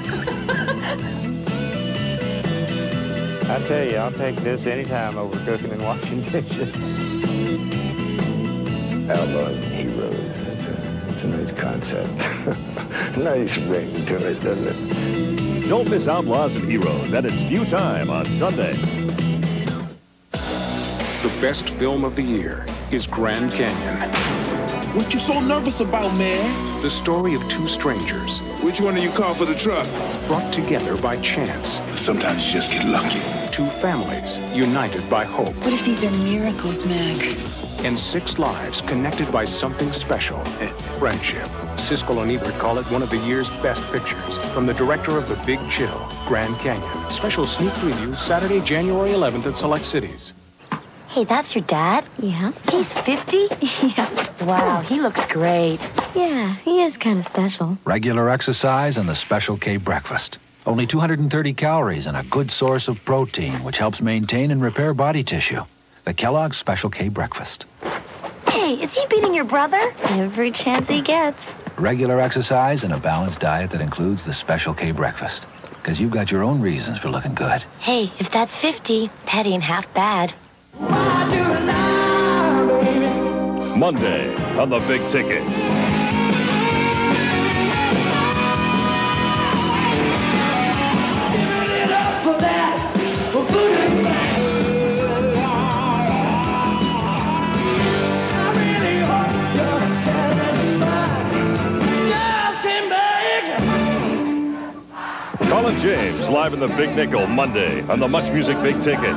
I tell you, I'll take this anytime over cooking and washing dishes. Outlaws and heroes. That's a nice concept. Nice ring to it, doesn't it? Don't miss Outlaws and Heroes at its due time on Sunday. The best film of the year is Grand Canyon. What you so nervous about, man? The story of two strangers. Which one do you call for the truck? Brought together by chance. Sometimes you just get lucky. Two families united by hope. What if these are miracles, Mac? And 6 lives connected by something special. Friendship. Siskel and Ebert call it one of the year's best pictures. From the director of The Big Chill, Grand Canyon. Special sneak preview Saturday, January 11th at select cities. Hey, that's your dad? Yeah. He's 50? Yeah. Wow, he looks great. Yeah, he is kind of special. Regular exercise and the Special K breakfast. Only 230 calories and a good source of protein, which helps maintain and repair body tissue. The Kellogg's Special K breakfast. Hey, is he beating your brother? Every chance he gets. Regular exercise and a balanced diet that includes the Special K breakfast. Because you've got your own reasons for looking good. Hey, if that's 50, that ain't half bad. Monday on The Big Ticket. Colin James live in the Big Nickel Monday on the Muchmusic Big Ticket.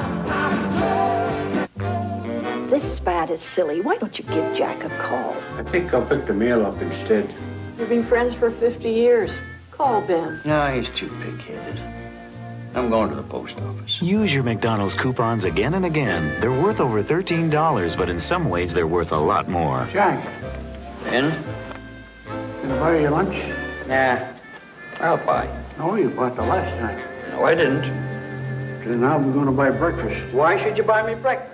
This spat is silly. Why don't you give Jack a call? I think I'll pick the mail up instead. You've been friends for 50 years. Call Ben. No, he's too big-headed. I'm going to the post office. Use your McDonald's coupons again and again. They're worth over $13, but in some ways they're worth a lot more. Jack. Ben? Gonna buy you lunch? Nah. I'll buy. No, you bought the last time. No, I didn't. So now we're going to buy breakfast. Why should you buy me breakfast?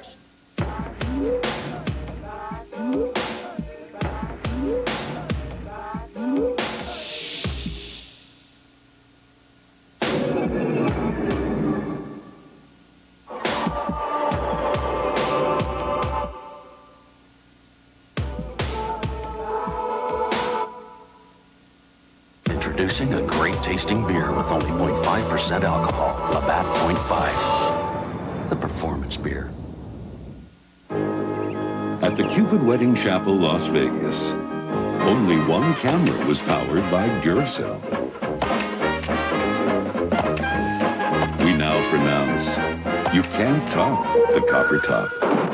Introducing a great-tasting beer with only 0.5% alcohol, Labatt 0.5. The performance beer. At the Cupid Wedding Chapel, Las Vegas, only one camera was powered by Duracell. We now pronounce, you can't top the copper top.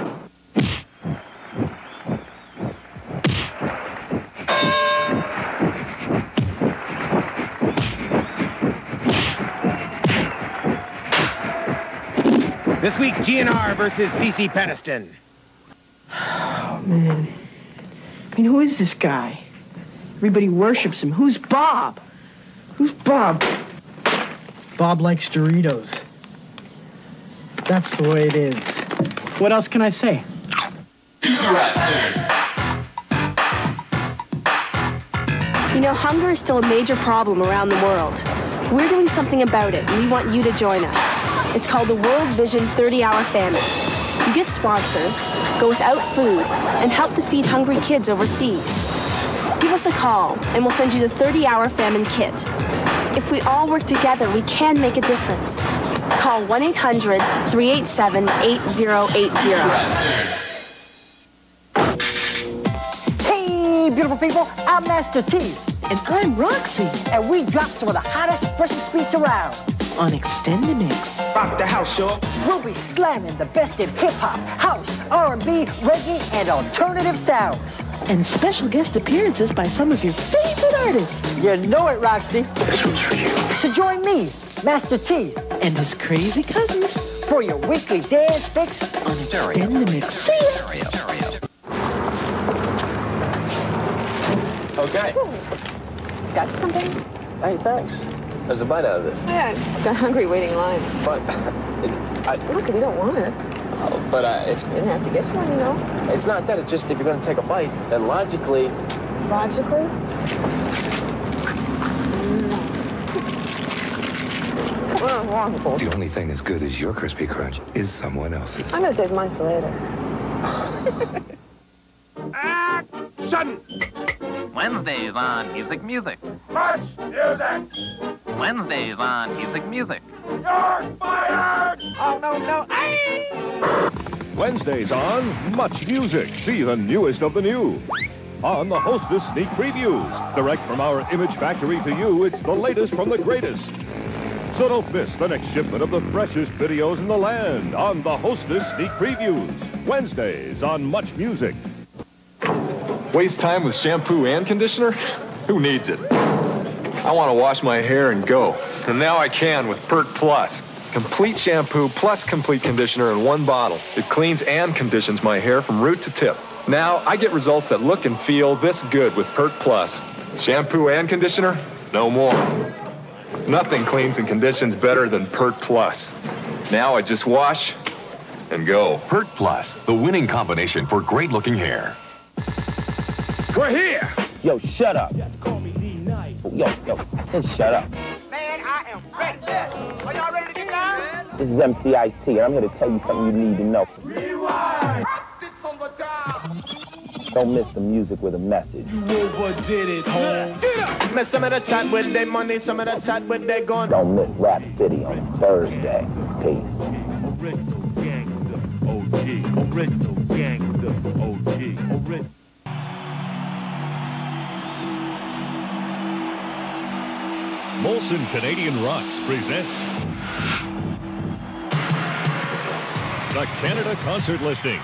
This week, GNR versus CC Peniston. Oh, man. I mean, who is this guy? Everybody worships him. Who's Bob? Who's Bob? Bob likes Doritos. That's the way it is. What else can I say? You know, hunger is still a major problem around the world. We're doing something about it, and we want you to join us. It's called the World Vision 30-Hour Famine. You get sponsors, go without food, and help to feed hungry kids overseas. Give us a call, and we'll send you the 30-Hour Famine Kit. If we all work together, we can make a difference. Call 1-800-387-8080. Hey, beautiful people, I'm Master T. And I'm Roxy. And we drop some of the hottest, freshest beats around. On Extended Mix. Rock the house, y'all. We'll be slamming the best in hip-hop, house, R&B, reggae, and alternative sounds. And special guest appearances by some of your favorite artists. You know it, Roxy. This one's for you. So join me, Master T. And his crazy cousins. For your weekly dance fix on Extended Mix. See ya! Okay. Ooh. Got you something? Hey, thanks. There's a bite out of this. Yeah, I got hungry waiting in line. But, Look, if you don't want it. But it's... Didn't have to get one, you know. It's not that. It's just if you're going to take a bite, then logically... Logically? The only thing as good as your crispy crunch is someone else's. I'm gonna save mine for later. Action! Wednesdays on Muchmusic. Much music! Wednesdays on Muchmusic. You're fired! Oh, no. Aye! Wednesdays on Muchmusic. See the newest of the new. On the Hostess Sneak Previews. Direct from our image factory to you, it's the latest from the greatest. So don't miss the next shipment of the freshest videos in the land on the Hostess Sneak Previews. Wednesdays on Muchmusic. Waste time with shampoo and conditioner? Who needs it? I want to wash my hair and go. And now I can with Pert Plus. Complete shampoo plus complete conditioner in one bottle. It cleans and conditions my hair from root to tip. Now I get results that look and feel this good with Pert Plus. Shampoo and conditioner? No more. Nothing cleans and conditions better than Pert Plus. Now I just wash and go. Pert Plus, the winning combination for great-looking hair. We're here! Yo, shut up. Yo, just shut up. Man, I am ready. Are y'all ready to get down? This is MC Ice-T, and I'm here to tell you something you need to know. Rewind! Don't miss the music with a message. You overdid it, home. Get up! Miss some of the chat with their money, some of the chat with their gun. Don't miss Rap City on Thursday. Peace. Original gangster, OG. Original gangster, OG. Original. Molson Canadian Rocks presents the Canada Concert Listings.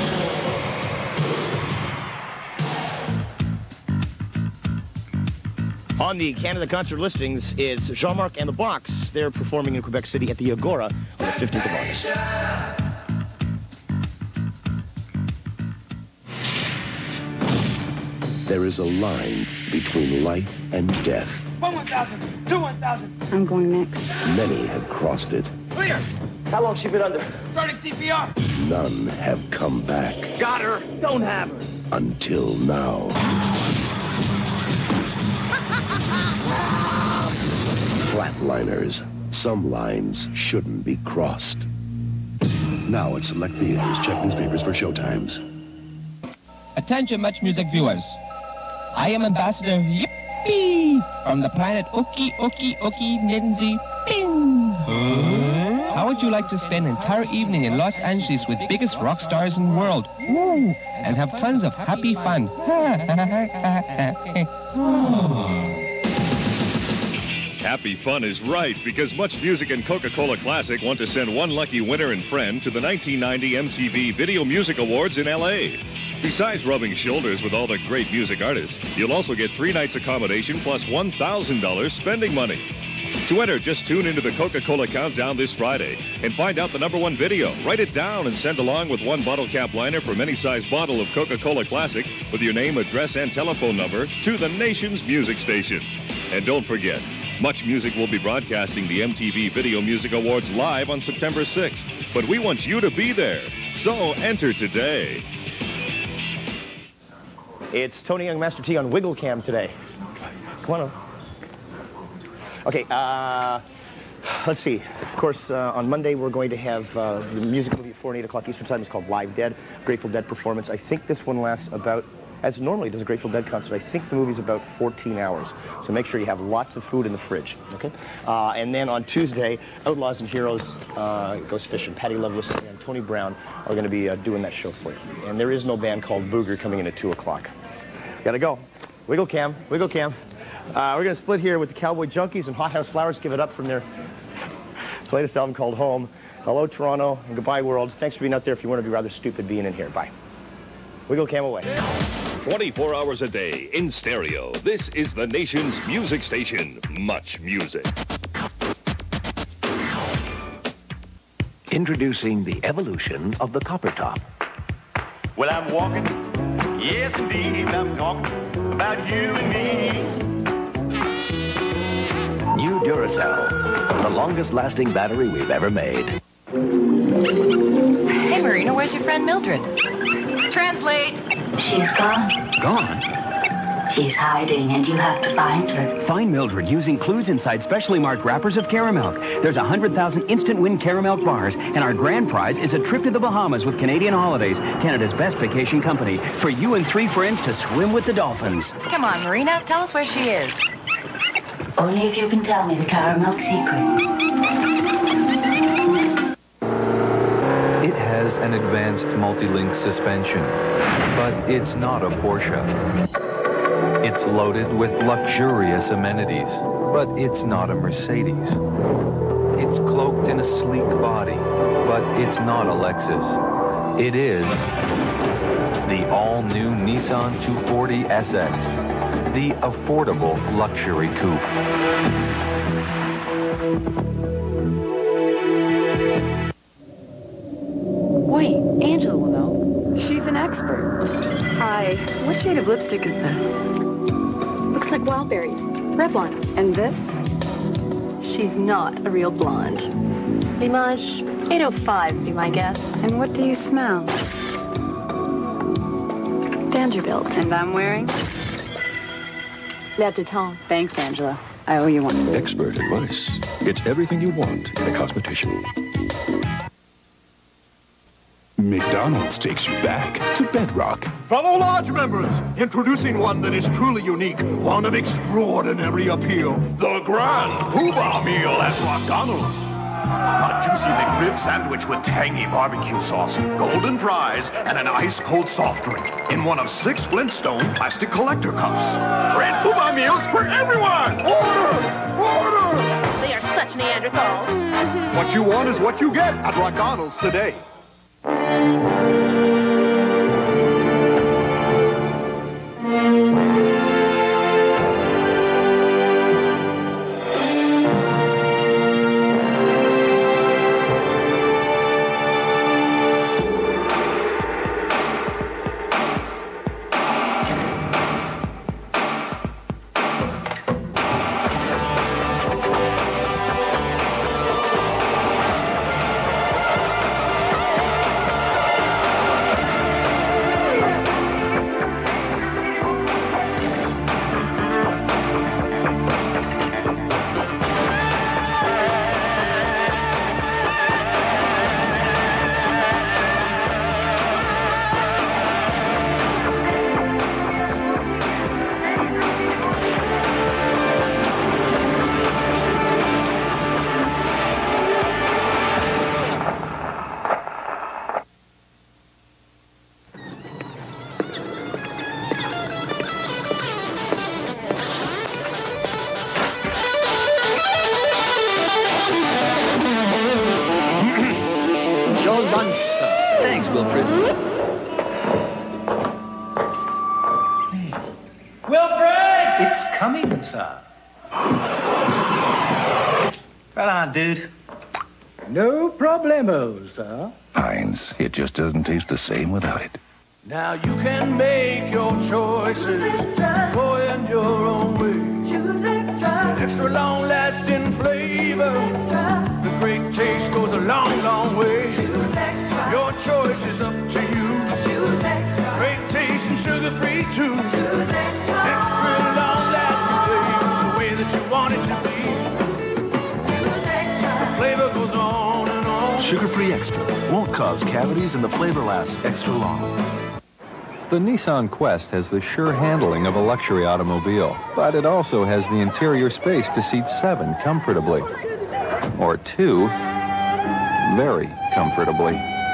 On the Canada Concert Listings is Jean-Marc and the Box. They're performing in Quebec City at the Agora on the 15th of August. There is a line between life and death. 1,000, 2,000. I'm going next. Many have crossed it. Clear. How long she been under? Starting CPR. None have come back. Got her. Don't have her. Until now. Flatliners. Some lines shouldn't be crossed. Now at select theaters, check newspapers for showtimes. Attention Muchmusic viewers. I am Ambassador Yippee from the planet Oki Ninzi Bing. How would you like to spend an entire evening in Los Angeles with biggest rock stars in the world? Woo! And have tons of happy fun. Happy fun is right, because Muchmusic and Coca-Cola Classic want to send one lucky winner and friend to the 1990 MTV Video Music Awards in L.A. Besides rubbing shoulders with all the great music artists, you'll also get 3 nights accommodation plus $1,000 spending money. To enter, just tune into the Coca-Cola Countdown this Friday and find out the #1 video. Write it down and send along with 1 bottle cap liner from any size bottle of Coca-Cola Classic with your name, address, and telephone number to the nation's music station. And don't forget, Muchmusic will be broadcasting the MTV Video Music Awards live on September 6th. But we want you to be there, so enter today. It's Tony Young, Master T on Wiggle Cam today. Come on over. Okay, let's see. Of course, on Monday we're going to have the music movie at 4 and 8 o'clock Eastern Time. It's called Live Dead, Grateful Dead performance. I think this one lasts about, as normally does a Grateful Dead concert, I think the movie's about 14 hours. So make sure you have lots of food in the fridge, okay? And then on Tuesday, Outlaws and Heroes goes fishing. Patty Loveless and Tony Brown are going to be doing that show for you. And there is no band called Booger coming in at 2 o'clock. Gotta go. Wiggle Cam, Wiggle Cam. We're going to split here with the Cowboy Junkies and Hot House Flowers. Give it up from their latest album called Home. Hello, Toronto, and goodbye, world. Thanks for being out there. If you want to be rather stupid being in here, bye. Wiggle Cam away. 24 hours a day in stereo. This is the nation's music station, Muchmusic. Introducing the evolution of the copper top. Well, I'm walking. Yes, indeed, I'm talking about you and me. New Duracell, the longest lasting battery we've ever made. Hey, Marina, where's your friend Mildred? Translate. She's gone. Gone? She's hiding, and you have to find her. Find Mildred using clues inside specially marked wrappers of Caramilk. There's 100,000 instant win Caramilk bars, and our grand prize is a trip to the Bahamas with Canadian Holidays, Canada's best vacation company, for you and 3 friends to swim with the dolphins. Come on, Marina, tell us where she is. Only if you can tell me the Caramilk secret. It has an advanced multi-link suspension, but it's not a Porsche. It's loaded with luxurious amenities, but it's not a Mercedes. It's cloaked in a sleek body, but it's not a Lexus. It is the all-new Nissan 240 SX, the affordable luxury coupe. Wait, Angela will know. She's an expert. Hi, what shade of lipstick is this? Looks like wild berries. Red one. And this? She's not a real blonde. Limage 805 would be my guess. And what do you smell? Vanderbilt. And I'm wearing? L'air du temps. Thanks, Angela. I owe you one. Expert advice. It's everything you want in a cosmetician. McDonald's takes you back to bedrock. Fellow lodge members, introducing one that is truly unique, one of extraordinary appeal, the Grand Poobah Meal at McDonald's. A juicy McRib sandwich with tangy barbecue sauce, golden fries, and an ice-cold soft drink in one of 6 Flintstone plastic collector cups. Grand Poobah Meals for everyone! Order! Order! They are such Neanderthals. What you want is what you get at McDonald's today. Thanks, Wilfred. Wilfred! It's coming, sir. Right on, dude. No problemo, sir. Heinz, it just doesn't taste the same without it. Now you can make your choices, going your own way. Extra long-lasting flavor, the great taste goes a long, long way. Your choice is up to you. Great taste and sugar-free too. Extra long-lasting flavor, the way that you want it to be. The flavor goes on and on. Sugar-free extra won't cause cavities and the flavor lasts extra long. The Nissan Quest has the sure handling of a luxury automobile, but it also has the interior space to seat 7 comfortably. Or 2 very comfortably.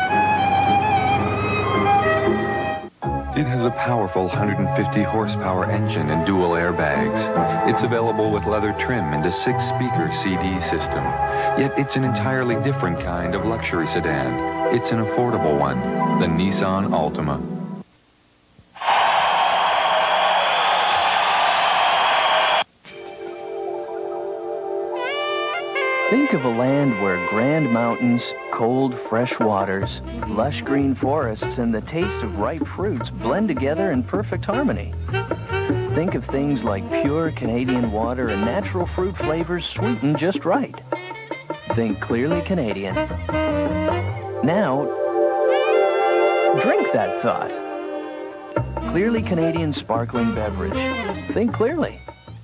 It has a powerful 150 horsepower engine and dual airbags. It's available with leather trim and a 6-speaker CD system. Yet it's an entirely different kind of luxury sedan. It's an affordable one, the Nissan Altima. Think of a land where grand mountains, cold, fresh waters, lush green forests, and the taste of ripe fruits blend together in perfect harmony. Think of things like pure Canadian water and natural fruit flavors sweetened just right. Think clearly Canadian. Now, Drink that thought. Clearly Canadian sparkling beverage. Think clearly.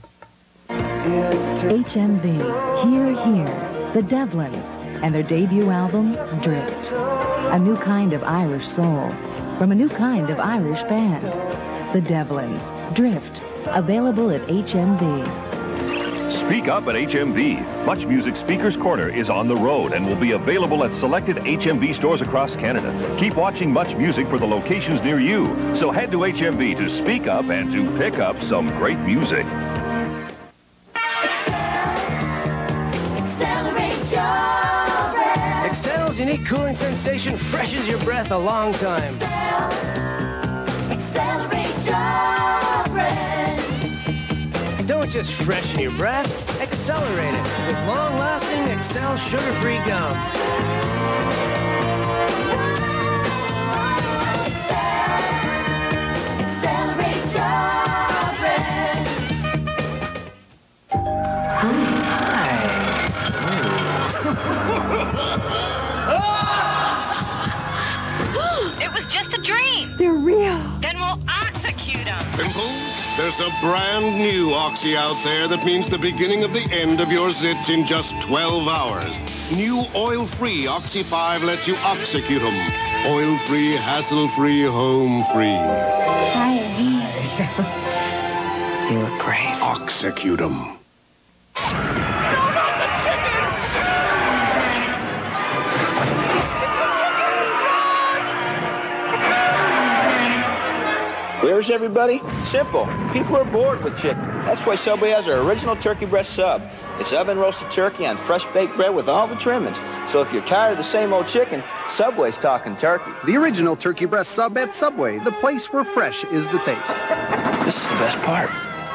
HMV, Here, the Devlins, and their debut album, Drift. A new kind of Irish soul from a new kind of Irish band. The Devlins, Drift, available at HMV. Speak up at HMV. Much Music Speaker's Corner is on the road and will be available at selected HMV stores across Canada. Keep watching Much Music for the locations near you. So head to HMV to speak up and to pick up some great music. Excel's unique cooling sensation freshens your breath a long time. Accelerate your breath. Don't just freshen your breath, accelerate it with long-lasting Excel sugar-free gum. Accelerate your breath. It was just a dream. They're real. Then we'll execute them. Pimple, there's a brand new Oxy out there that means the beginning of the end of your zits in just 12 hours. New oil-free Oxy 5 lets you execute them. Oil-free, hassle-free, home-free. Hi. You look great. Execute them. Where's everybody? Simple. People are bored with chicken. That's why Subway has our original turkey breast sub. It's oven-roasted turkey on fresh baked bread with all the trimmings. So if you're tired of the same old chicken, Subway's talking turkey. The original turkey breast sub at Subway, the place where fresh is the taste. This is the best part.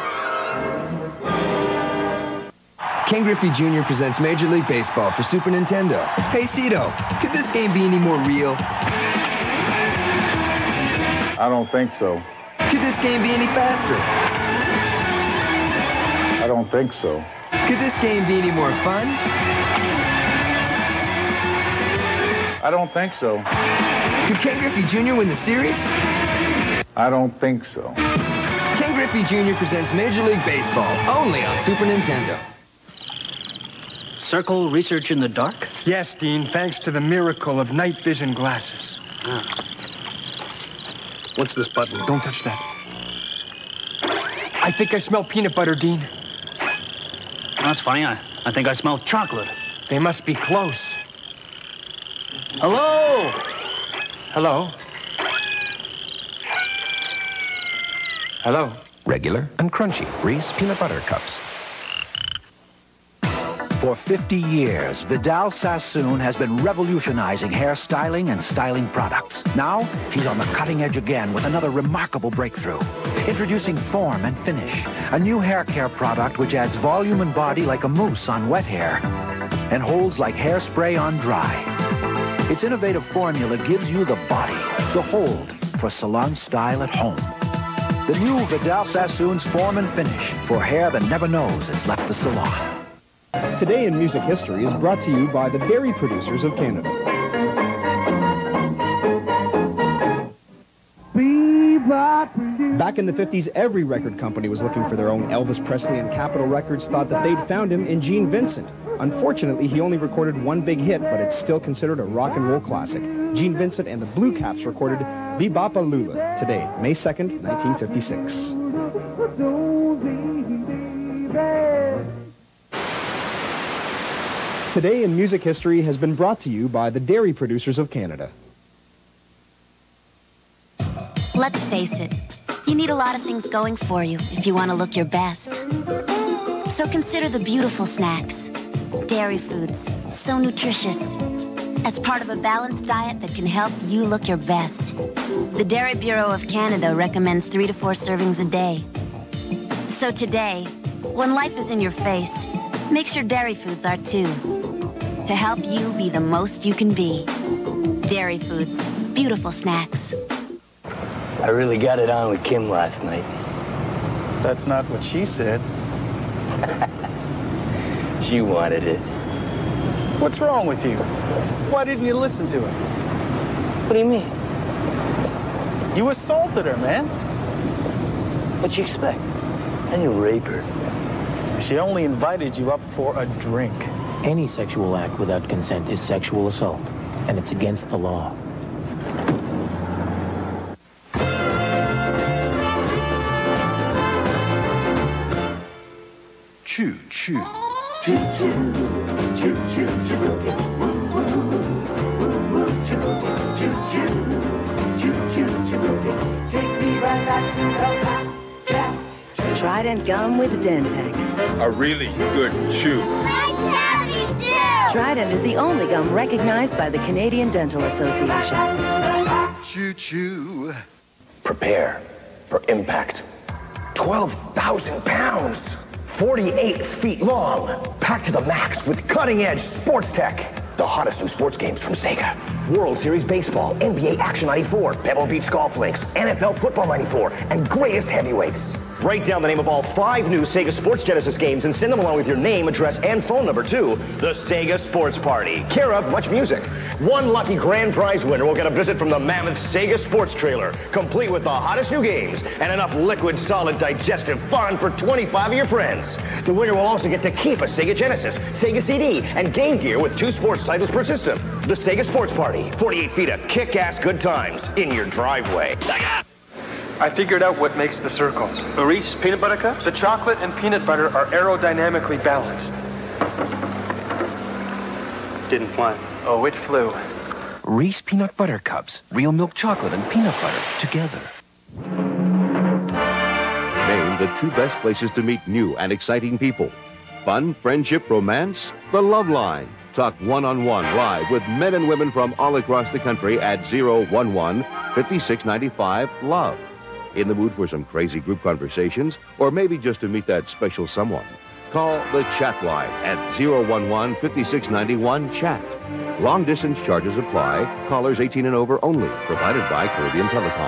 Ken Griffey Jr. presents Major League Baseball for Super Nintendo. Hey, Cito, could this game be any more real? I don't think so. Could this game be any faster? I don't think so. Could this game be any more fun? I don't think so. Could Ken Griffey Jr. win the series? I don't think so. Ken Griffey Jr. presents Major League Baseball, only on Super Nintendo. Circle research in the dark? Yes, Dean, thanks to the miracle of night vision glasses. What's this button? Don't touch that. I think I smell peanut butter, Dean. That's funny. I think I smell chocolate. They must be close. Hello? Hello? Hello? Regular and crunchy Reese peanut butter cups. For 50 years, Vidal Sassoon has been revolutionizing hairstyling and styling products. Now, he's on the cutting edge again with another remarkable breakthrough. Introducing Form and Finish, a new hair care product which adds volume and body like a mousse on wet hair and holds like hairspray on dry. Its innovative formula gives you the body, the hold for salon style at home. The new Vidal Sassoon's Form and Finish for hair that never knows it's left the salon. Today in Music History is brought to you by the Dairy Producers of Canada. Back in the 50s, every record company was looking for their own Elvis Presley, and Capitol Records thought that they'd found him in Gene Vincent. Unfortunately, he only recorded one big hit, but it's still considered a rock and roll classic. Gene Vincent and the Blue Caps recorded Bebop Lula today, May 2nd, 1956. Today in Music History has been brought to you by the Dairy Producers of Canada. Let's face it, you need a lot of things going for you if you want to look your best. So consider the beautiful snacks. Dairy foods, so nutritious. As part of a balanced diet that can help you look your best. The Dairy Bureau of Canada recommends 3 to 4 servings a day. So today, when life is in your face, make sure dairy foods are too. To help you be the most you can be. Dairy foods, beautiful snacks. I really got it on with Kim last night. That's not what she said. She wanted it. What's wrong with you? Why didn't you listen to her? What do you mean? You assaulted her, man. What'd you expect? I didn't rape her. She only invited you up for a drink. Any sexual act without consent is sexual assault, and it's against the law. Choo choo. Choo choo. Choo choo choo. Woo woo. Woo woo choo. Choo choo. Choo choo choo. Take me right back to the Trident gum with Dentec. A really good chew. Trident is the only gum recognized by the Canadian Dental Association. Choo choo. Prepare for impact. 12,000 pounds. 48 feet long, packed to the max with cutting-edge sports tech. The hottest new sports games from Sega. World Series Baseball, NBA Action 94, Pebble Beach Golf Links, NFL Football 94, and greatest heavyweights. Write down the name of all 5 new Sega Sports Genesis games and send them along with your name, address, and phone number to the Sega Sports Party, care of Much Music. One lucky grand prize winner will get a visit from the mammoth Sega Sports Trailer, complete with the hottest new games and enough liquid, solid, digestive fun for 25 of your friends. The winner will also get to keep a Sega Genesis, Sega CD, and Game Gear with 2 sports titles per system. The Sega Sports Party, 48 feet of kick-ass good times in your driveway. I figured out what makes the circles. The Reese peanut butter cups, the chocolate and peanut butter are aerodynamically balanced. Didn't fly. Oh, it flew. Reese peanut butter cups. Real milk chocolate and peanut butter together. Name the 2 best places to meet new and exciting people. Fun, friendship, romance, the Love Line. Talk one-on-one live with men and women from all across the country at 011-5695-LOVE. In the mood for some crazy group conversations, or maybe just to meet that special someone? Call the chat line at 011-5691-CHAT. Long-distance charges apply. Callers 18 and over only. Provided by Caribbean Telecom.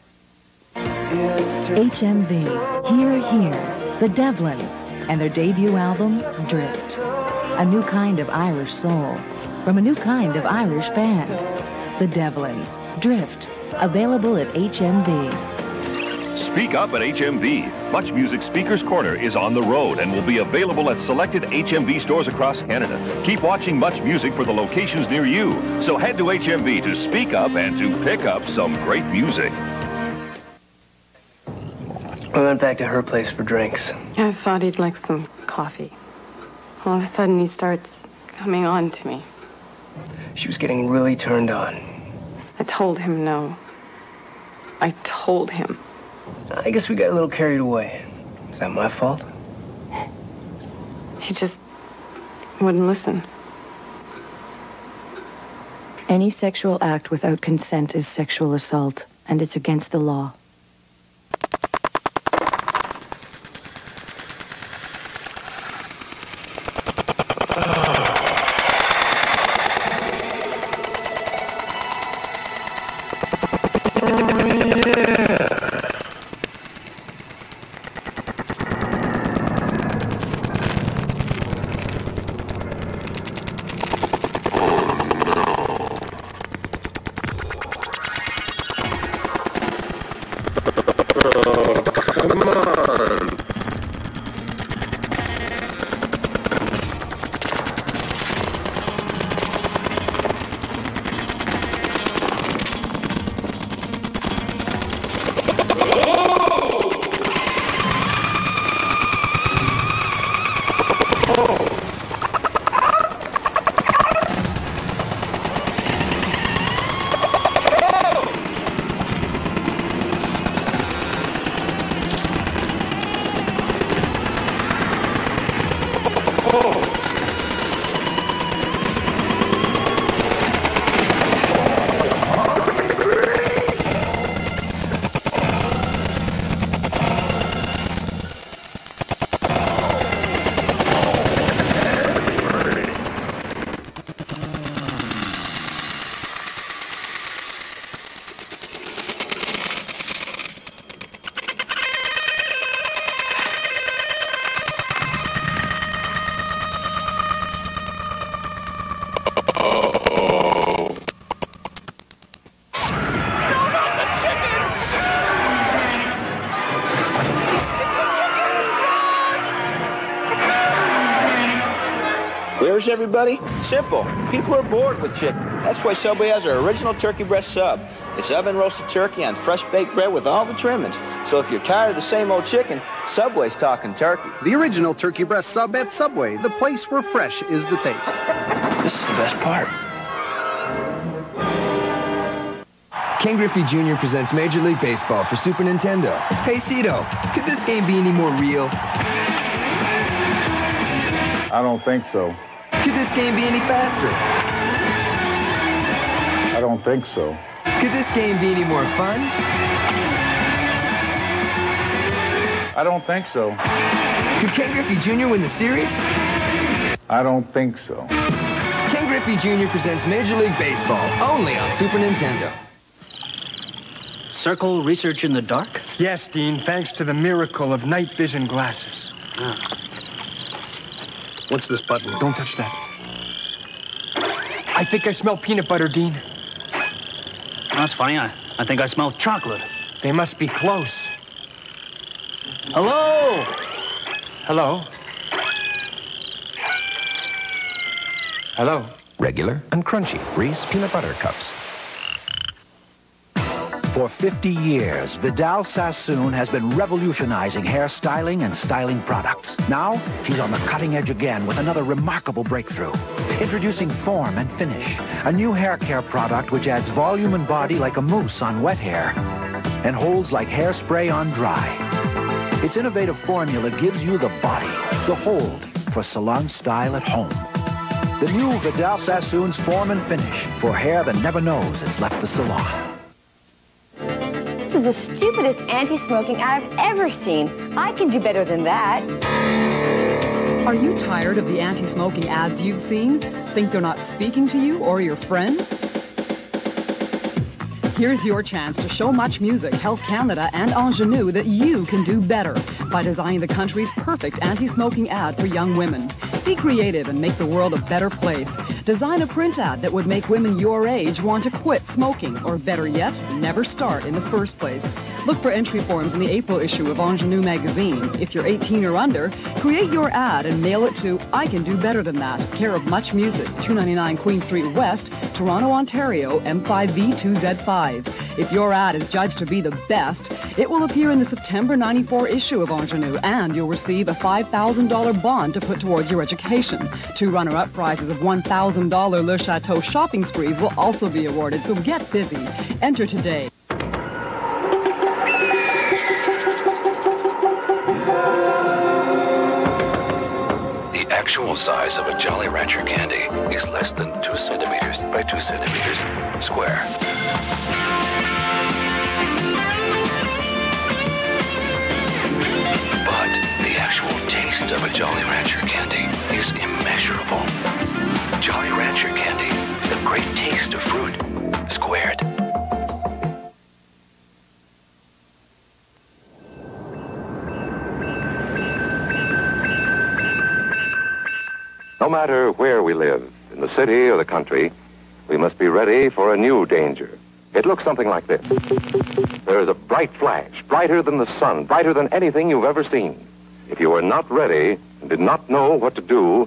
HMV, Here, Here, the Devlins, and their debut album, Drift. A new kind of Irish soul, from a new kind of Irish band. The Devlins, Drift, available at HMV. Speak up at HMV. Much Music Speakers Corner is on the road and will be available at selected HMV stores across Canada. Keep watching Much Music for the locations near you. So head to HMV to speak up and to pick up some great music. We went back to her place for drinks. I thought he'd like some coffee. All of a sudden, he starts coming on to me. She was getting really turned on. I told him no. I told him. I guess we got a little carried away. Is that my fault? He just wouldn't listen. Any sexual act without consent is sexual assault, and it's against the law. Hungers, everybody? Simple. People are bored with chicken. That's why Subway has our original turkey breast sub. It's oven-roasted turkey on fresh baked bread with all the trimmings. So if you're tired of the same old chicken, Subway's talking turkey. The original turkey breast sub at Subway, the place where fresh is the taste. This is the best part. Ken Griffey Jr. presents Major League Baseball for Super Nintendo. Hey, Cito, could this game be any more real? I don't think so. Could this game be any faster? I don't think so. Could this game be any more fun? I don't think so. Could Ken Griffey Jr. win the series? I don't think so. Ken Griffey Jr. presents Major League Baseball, only on Super Nintendo. Circle research in the dark? Yes, Dean, thanks to the miracle of night vision glasses. What's this button? Don't touch that. I think I smell peanut butter, Dean. That's funny. I think I smell chocolate. They must be close. Hello? Hello? Hello? Regular and crunchy Reese peanut butter cups. For 50 years, Vidal Sassoon has been revolutionizing hairstyling and styling products. Now, he's on the cutting edge again with another remarkable breakthrough. Introducing Form and Finish, a new hair care product which adds volume and body like a mousse on wet hair and holds like hairspray on dry. Its innovative formula gives you the body, the hold for salon style at home. The new Vidal Sassoon's Form and Finish for hair that never knows it's left the salon. This is the stupidest anti-smoking ad I've ever seen. I can do better than that. Are you tired of the anti-smoking ads you've seen? Think they're not speaking to you or your friends? Here's your chance to show Muchmusic, Health Canada, and Ingenue that you can do better by designing the country's perfect anti-smoking ad for young women. Be creative and make the world a better place. Design a print ad that would make women your age want to quit smoking, or better yet, never start in the first place. Look for entry forms in the April issue of Ingenue magazine. If you're 18 or under, create your ad and mail it to I Can Do Better Than That, care of Muchmusic, 299 Queen Street West, Toronto, Ontario, M5V2Z5. If your ad is judged to be the best, it will appear in the September 94 issue of Ingenue, and you'll receive a $5,000 bond to put towards your education. 2 runner-up prizes of $1,000 Le Chateau shopping sprees will also be awarded, so get busy. Enter today. The actual size of a Jolly Rancher candy is less than 2 centimeters by 2 centimeters square. But the actual taste of a Jolly Rancher candy is immeasurable. Jolly Rancher candy, the great taste of fruit, squared. No matter where we live, in the city or the country, we must be ready for a new danger. It looks something like this. There is a bright flash, brighter than the sun, brighter than anything you've ever seen. If you are not ready and did not know what to do...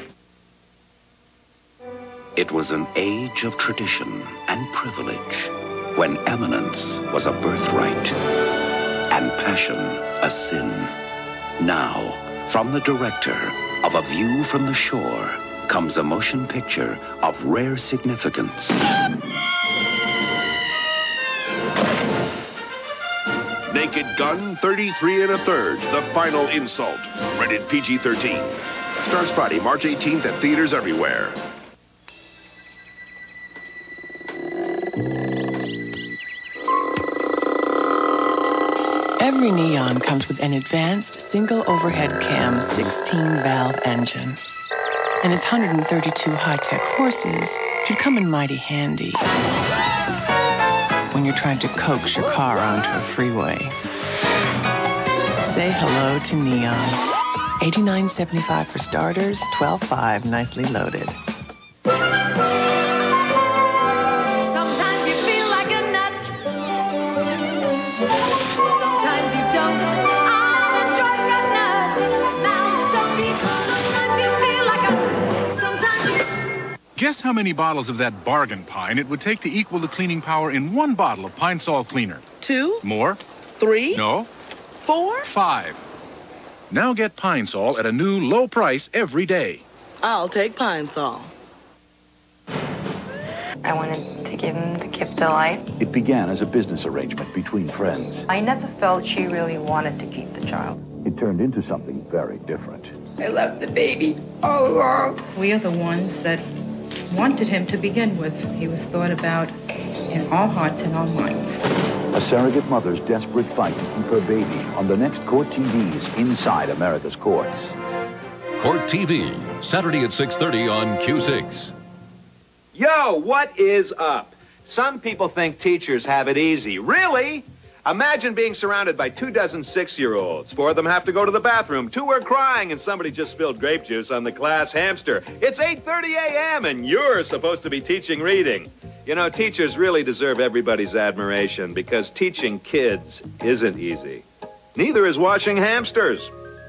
It was an age of tradition and privilege, when eminence was a birthright and passion a sin. Now, from the director of A View from the Shore comes a motion picture of rare significance. Naked Gun 33 1/3, The Final Insult. Rated PG-13. Starts Friday, March 18th at theaters everywhere. Every Neon comes with an advanced single overhead cam 16-valve engine. And its 132 high-tech horses should come in mighty handy when you're trying to coax your car onto a freeway. Say hello to Neon. $89.75 for starters, $12.5 nicely loaded. Sometimes you feel like a nut. Sometimes you don't. I'm a joyride nut. Now don't be. Sometimes you feel like a. Sometimes Guess how many bottles of that bargain pine it would take to equal the cleaning power in one bottle of Pine Sol cleaner? 2? More? 3? No. 4? 5. Now get Pine Sol at a new low price every day. I'll take Pine Sol. I wanted to give him the gift of life. It began as a business arrangement between friends. I never felt she really wanted to keep the child. It turned into something very different. I loved the baby all along. We are the ones that wanted him to begin with. He was thought about in our hearts and our minds. A surrogate mother's desperate fight to keep her baby on the next Court TV's Inside America's Courts. Court TV, Saturday at 6:30 on Q6. Yo, what is up? Some people think teachers have it easy. Really? Imagine being surrounded by 24 6-year-olds. 4 of them have to go to the bathroom. 2 are crying, and somebody just spilled grape juice on the class hamster. It's 8:30 a.m., and you're supposed to be teaching reading. You know, teachers really deserve everybody's admiration because teaching kids isn't easy. Neither is washing hamsters.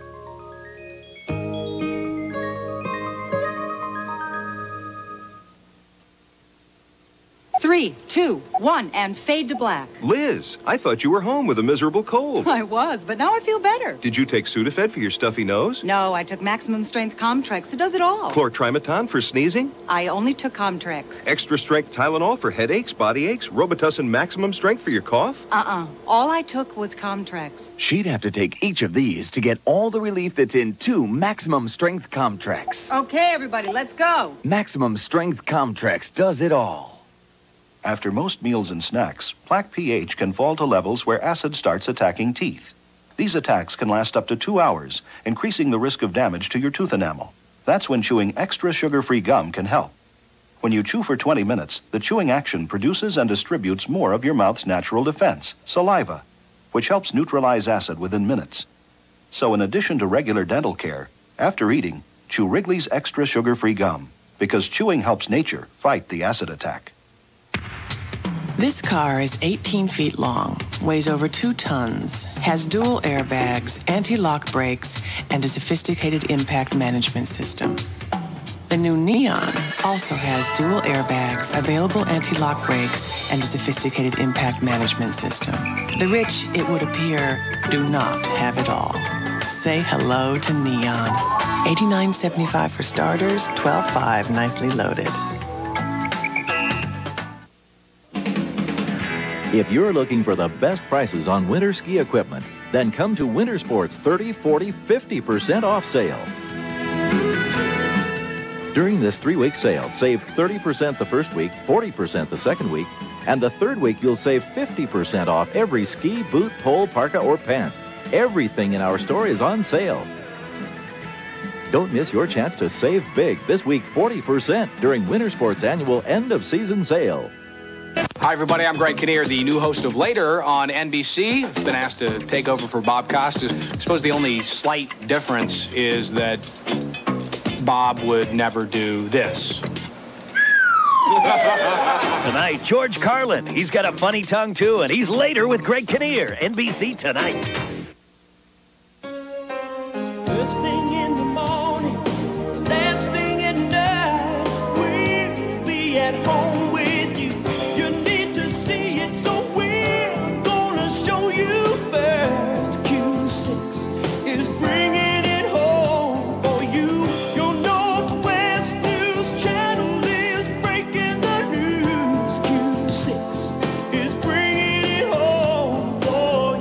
3, 2, 1, and fade to black. Liz, I thought you were home with a miserable cold. I was, but now I feel better. Did you take Sudafed for your stuffy nose? No, I took maximum strength Comtrex. It does it all. Chlortrimeton for sneezing? I only took Comtrex. Extra strength Tylenol for headaches, body aches, Robitussin maximum strength for your cough? All I took was Comtrex. She'd have to take each of these to get all the relief that's in 2 maximum strength Comtrex. Okay, everybody, let's go. Maximum strength Comtrex does it all. After most meals and snacks, plaque pH can fall to levels where acid starts attacking teeth. These attacks can last up to 2 hours, increasing the risk of damage to your tooth enamel. That's when chewing extra sugar-free gum can help. When you chew for 20 minutes, the chewing action produces and distributes more of your mouth's natural defense, saliva, which helps neutralize acid within minutes. So in addition to regular dental care, after eating, chew Wrigley's extra sugar-free gum, because chewing helps nature fight the acid attack. This car is 18 feet long, weighs over 2 tons, has dual airbags, anti-lock brakes, and a sophisticated impact management system. The new Neon also has dual airbags, available anti-lock brakes, and a sophisticated impact management system. The rich, it would appear, do not have it all. Say hello to Neon. $89.75 for starters, $12.5 nicely loaded. If you're looking for the best prices on winter ski equipment, then come to Winter Sports 30, 40, 50% off sale. During this 3-week sale, save 30% the first week, 40% the second week, and the third week you'll save 50% off every ski, boot, pole, parka, or pant. Everything in our store is on sale. Don't miss your chance to save big this week 40% during Winter Sports' annual end-of-season sale. Hi, everybody. I'm Greg Kinnear, the new host of Later on NBC. I've been asked to take over for Bob Costas. I suppose the only slight difference is that Bob would never do this. Tonight, George Carlin. He's got a funny tongue, too, and he's Later with Greg Kinnear. NBC Tonight. First thing in the morning, last thing at night, we'll be at home with you. You need to see it, so we're gonna show you first. Q6 is bringing it home for you. Your Northwest News Channel is breaking the news. Q6 is bringing it home for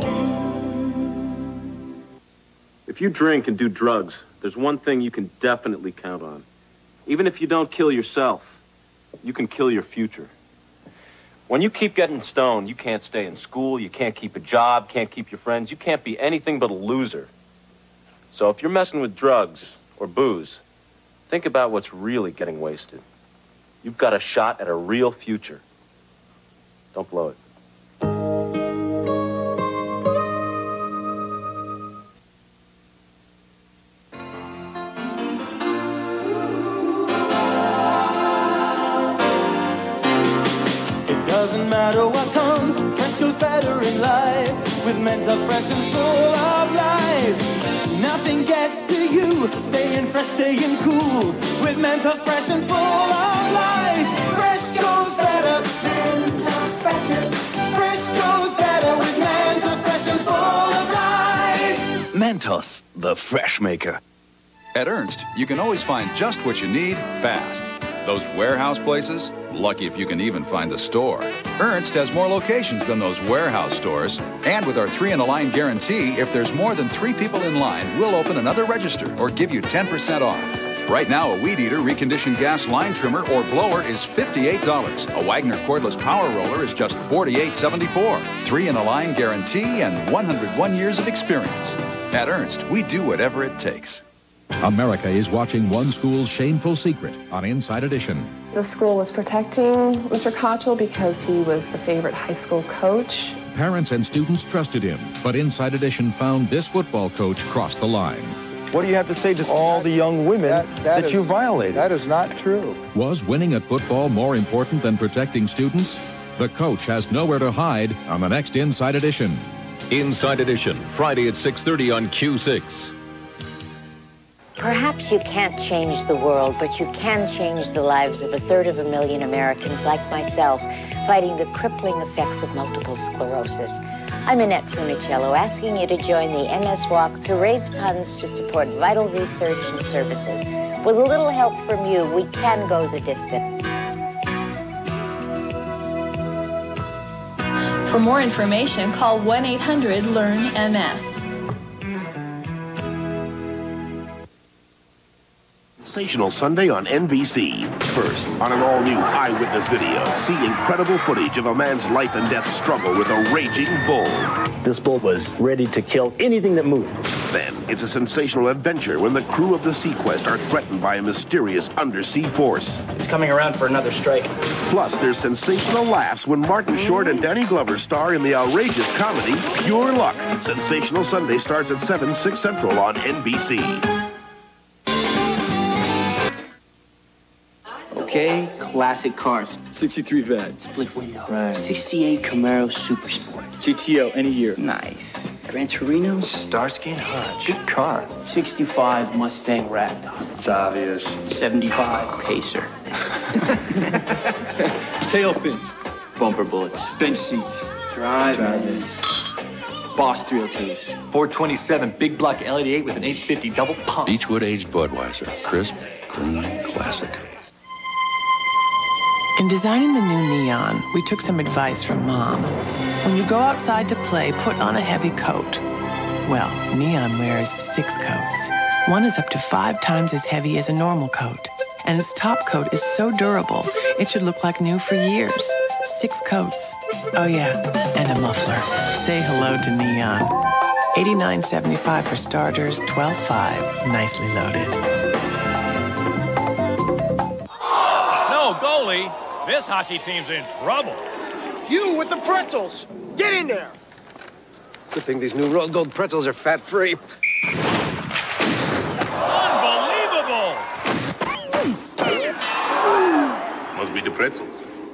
you. If you drink and do drugs, there's one thing you can definitely count on. Even if you don't kill yourself, you can kill your future. When you keep getting stoned, you can't stay in school, you can't keep a job, can't keep your friends, you can't be anything but a loser. So if you're messing with drugs or booze, think about what's really getting wasted. You've got a shot at a real future. Don't blow it. Doesn't matter what comes, fresh goes better in life. With Mentos fresh and full of life, nothing gets to you. Staying fresh, staying cool. With Mentos fresh and full of of life. Fresco's better. Mentos Freshness. Fresco's better with Mentos Fresh and full of life. Mentos, the fresh maker. At Ernst, you can always find just what you need fast. Those warehouse places, lucky if you can even find the store. Ernst has more locations than those warehouse stores. And with our 3-in-a-line guarantee, if there's more than 3 people in line, we'll open another register or give you 10% off. Right now, a Weed Eater reconditioned gas line trimmer or blower is $58. A Wagner cordless power roller is just $48.74. 3-in-a-line guarantee and 101 years of experience. At Ernst, we do whatever it takes. America is watching one school's shameful secret on Inside Edition. The school was protecting Mr. Kochel because he was the favorite high school coach. Parents and students trusted him, but Inside Edition found this football coach crossed the line. What do you have to say to all the young women that you violated? That is not true. Was winning at football more important than protecting students? The coach has nowhere to hide on the next Inside Edition. Inside Edition, Friday at 6:30 on Q6. Perhaps you can't change the world, but you can change the lives of 1/3 Americans like myself, fighting the crippling effects of multiple sclerosis. I'm Annette Funicello, asking you to join the MS Walk to raise funds to support vital research and services. With a little help from you, we can go the distance. For more information, call 1-800-LEARN-MS. Sensational Sunday on NBC. First, on an all-new eyewitness video, see incredible footage of a man's life and death struggle with a raging bull. This bull was ready to kill anything that moved. Then, it's a sensational adventure when the crew of the Sequest are threatened by a mysterious undersea force. It's coming around for another strike. Plus, there's sensational laughs when Martin Short and Danny Glover star in the outrageous comedy Pure Luck. Sensational Sunday starts at 7, 6 Central on NBC. Okay, classic cars. 63 VAD. Split window. Right. 68 Camaro Super Sport. GTO, any year. Nice. Gran Torino. Starsky and Hutch. Good car. 65 Mustang Ragtop. It's obvious. 75 Pacer. Tail fins. Bumper bullets. Bench seats. Drive-ins. Boss 302s. 427 big block LED8 with an 850 double pump. Beechwood aged Budweiser. Crisp, clean, classic. In designing the new Neon, we took some advice from Mom. When you go outside to play, put on a heavy coat. Well, Neon wears 6 coats. One is up to 5 times as heavy as a normal coat. And its top coat is so durable, it should look like new for years. 6 coats. Oh yeah, and a muffler. Say hello to Neon. $89.75 for starters, $12.5, nicely loaded. No, goalie. This hockey team's in trouble. You with the pretzels. Get in there. Good thing these new rolled gold pretzels are fat-free. Unbelievable! Must be the pretzels.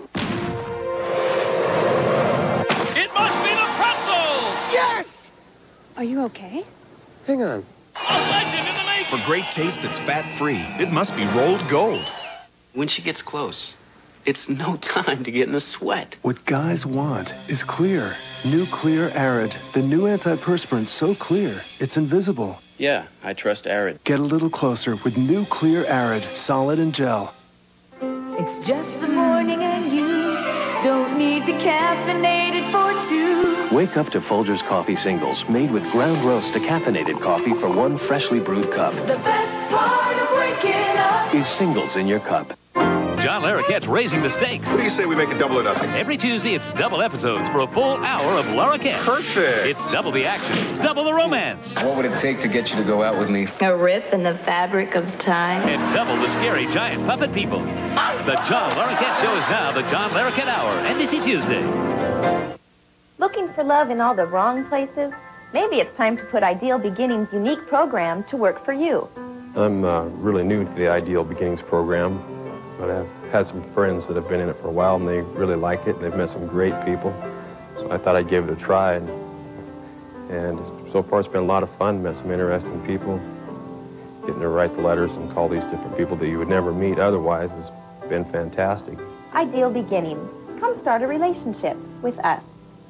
It must be the pretzels! Yes! Are you okay? Hang on. A legend in the making! For great taste that's fat-free, it must be rolled gold. When she gets close, it's no time to get in a sweat. What guys want is clear. New Clear Arid. The new antiperspirant so clear, it's invisible. Yeah, I trust Arid. Get a little closer with New Clear Arid, solid and gel. It's just the morning and you don't need decaffeinated for 2. Wake up to Folgers Coffee Singles, made with ground roast decaffeinated coffee for 1 freshly brewed cup. The best part of waking up Is Singles in your cup. John Larroquette's Raising the Stakes. What do you say we make a double or nothing? Every Tuesday, it's double episodes for a full hour of Larroquette. Perfect. It's double the action, double the romance. What would it take to get you to go out with me? A rip in the fabric of time. And double the scary giant puppet people. The John Larroquette Show is now the John Larroquette Hour, NBC Tuesday. Looking for love in all the wrong places? Maybe it's time to put Ideal Beginnings' unique program to work for you. I'm really new to the Ideal Beginnings program, but I've had some friends that have been in it for a while, and they really like it, and they've met some great people. So I thought I'd give it a try, and so far it's been a lot of fun. Met some interesting people. Getting to write the letters and call these different people that you would never meet otherwise has been fantastic. Ideal beginnings. Come start a relationship with us.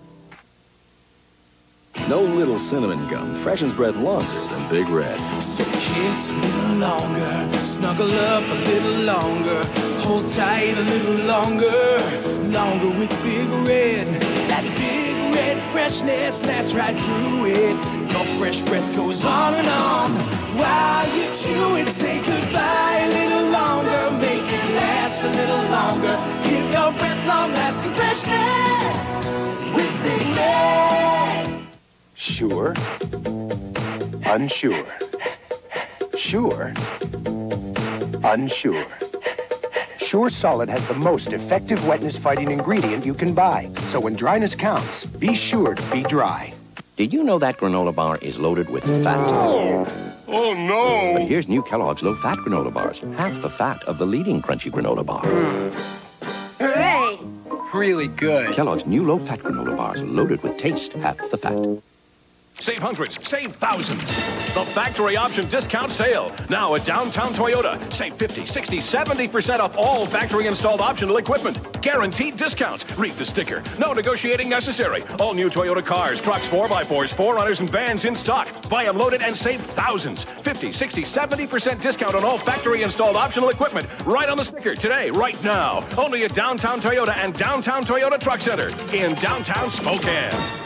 No little cinnamon gum freshens breath longer than Big Red. So kiss a little longer, snuggle up a little longer, hold tight a little longer, longer with Big Red. That Big Red freshness lasts right through it. Your fresh breath goes on and on. While you chew it, say goodbye a little longer, make it last a little longer. Give your breath long-lasting freshness with Big Red. Sure. Unsure. Sure. Unsure. Sure Solid has the most effective wetness-fighting ingredient you can buy. So when dryness counts, be sure to be dry. Did you know that granola bar is loaded with fat? Oh, no! But here's new Kellogg's low-fat granola bars. Half the fat of the leading crunchy granola bar. Hooray! Really good. Kellogg's new low-fat granola bars loaded with taste, half the fat. Save hundreds, save thousands. The factory option discount sale. Now at Downtown Toyota. Save 50, 60, 70% off all factory installed optional equipment. Guaranteed discounts. Read the sticker. No negotiating necessary. All new Toyota cars, trucks, 4x4s, 4Runners, and vans in stock. Buy them loaded and save thousands. 50, 60, 70% discount on all factory installed optional equipment. Right on the sticker today, right now. Only at Downtown Toyota and Downtown Toyota Truck Center in downtown Spokane.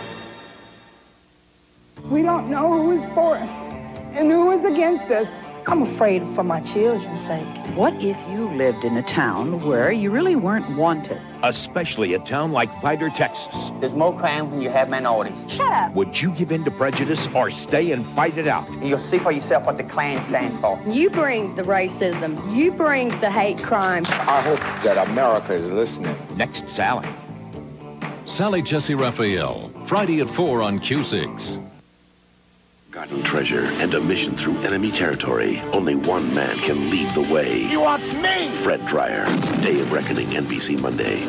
We don't know who is for us and who is against us. I'm afraid for my children's sake. What if you lived in a town where you really weren't wanted? Especially a town like Vidor, Texas. There's more crime when you have minorities. Shut up. Would you give in to prejudice or stay and fight it out? You'll see for yourself what the Klan stands for. You bring the racism. You bring the hate crime. I hope that America is listening. Next, Sally. Sally Jesse Raphael, Friday at 4 on Q6. Garden treasure and a mission through enemy territory. Only one man can lead the way. He wants me! Fred Dreyer, Day of Reckoning, NBC Monday.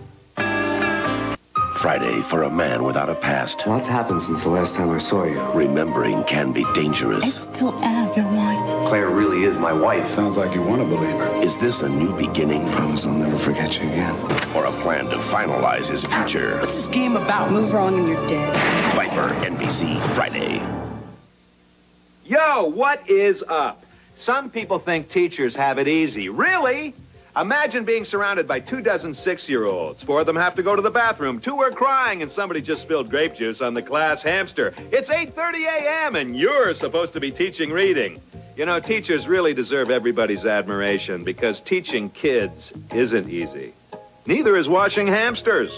Friday for a man without a past. Lots happened since the last time I saw you. Remembering can be dangerous. I still am your wife. Claire really is my wife. Sounds like you want to believe her. Is this a new beginning? Promise I'll never forget you again. Or a plan to finalize his future? What's this game about? Move wrong and you're dead. Viper, NBC, Friday. Yo, what is up? Some people think teachers have it easy. Really? Imagine being surrounded by 24 6-year-olds. 4 of them have to go to the bathroom. 2 are crying, and somebody just spilled grape juice on the class hamster. It's 8:30 a.m., and you're supposed to be teaching reading. You know, teachers really deserve everybody's admiration because teaching kids isn't easy. Neither is washing hamsters.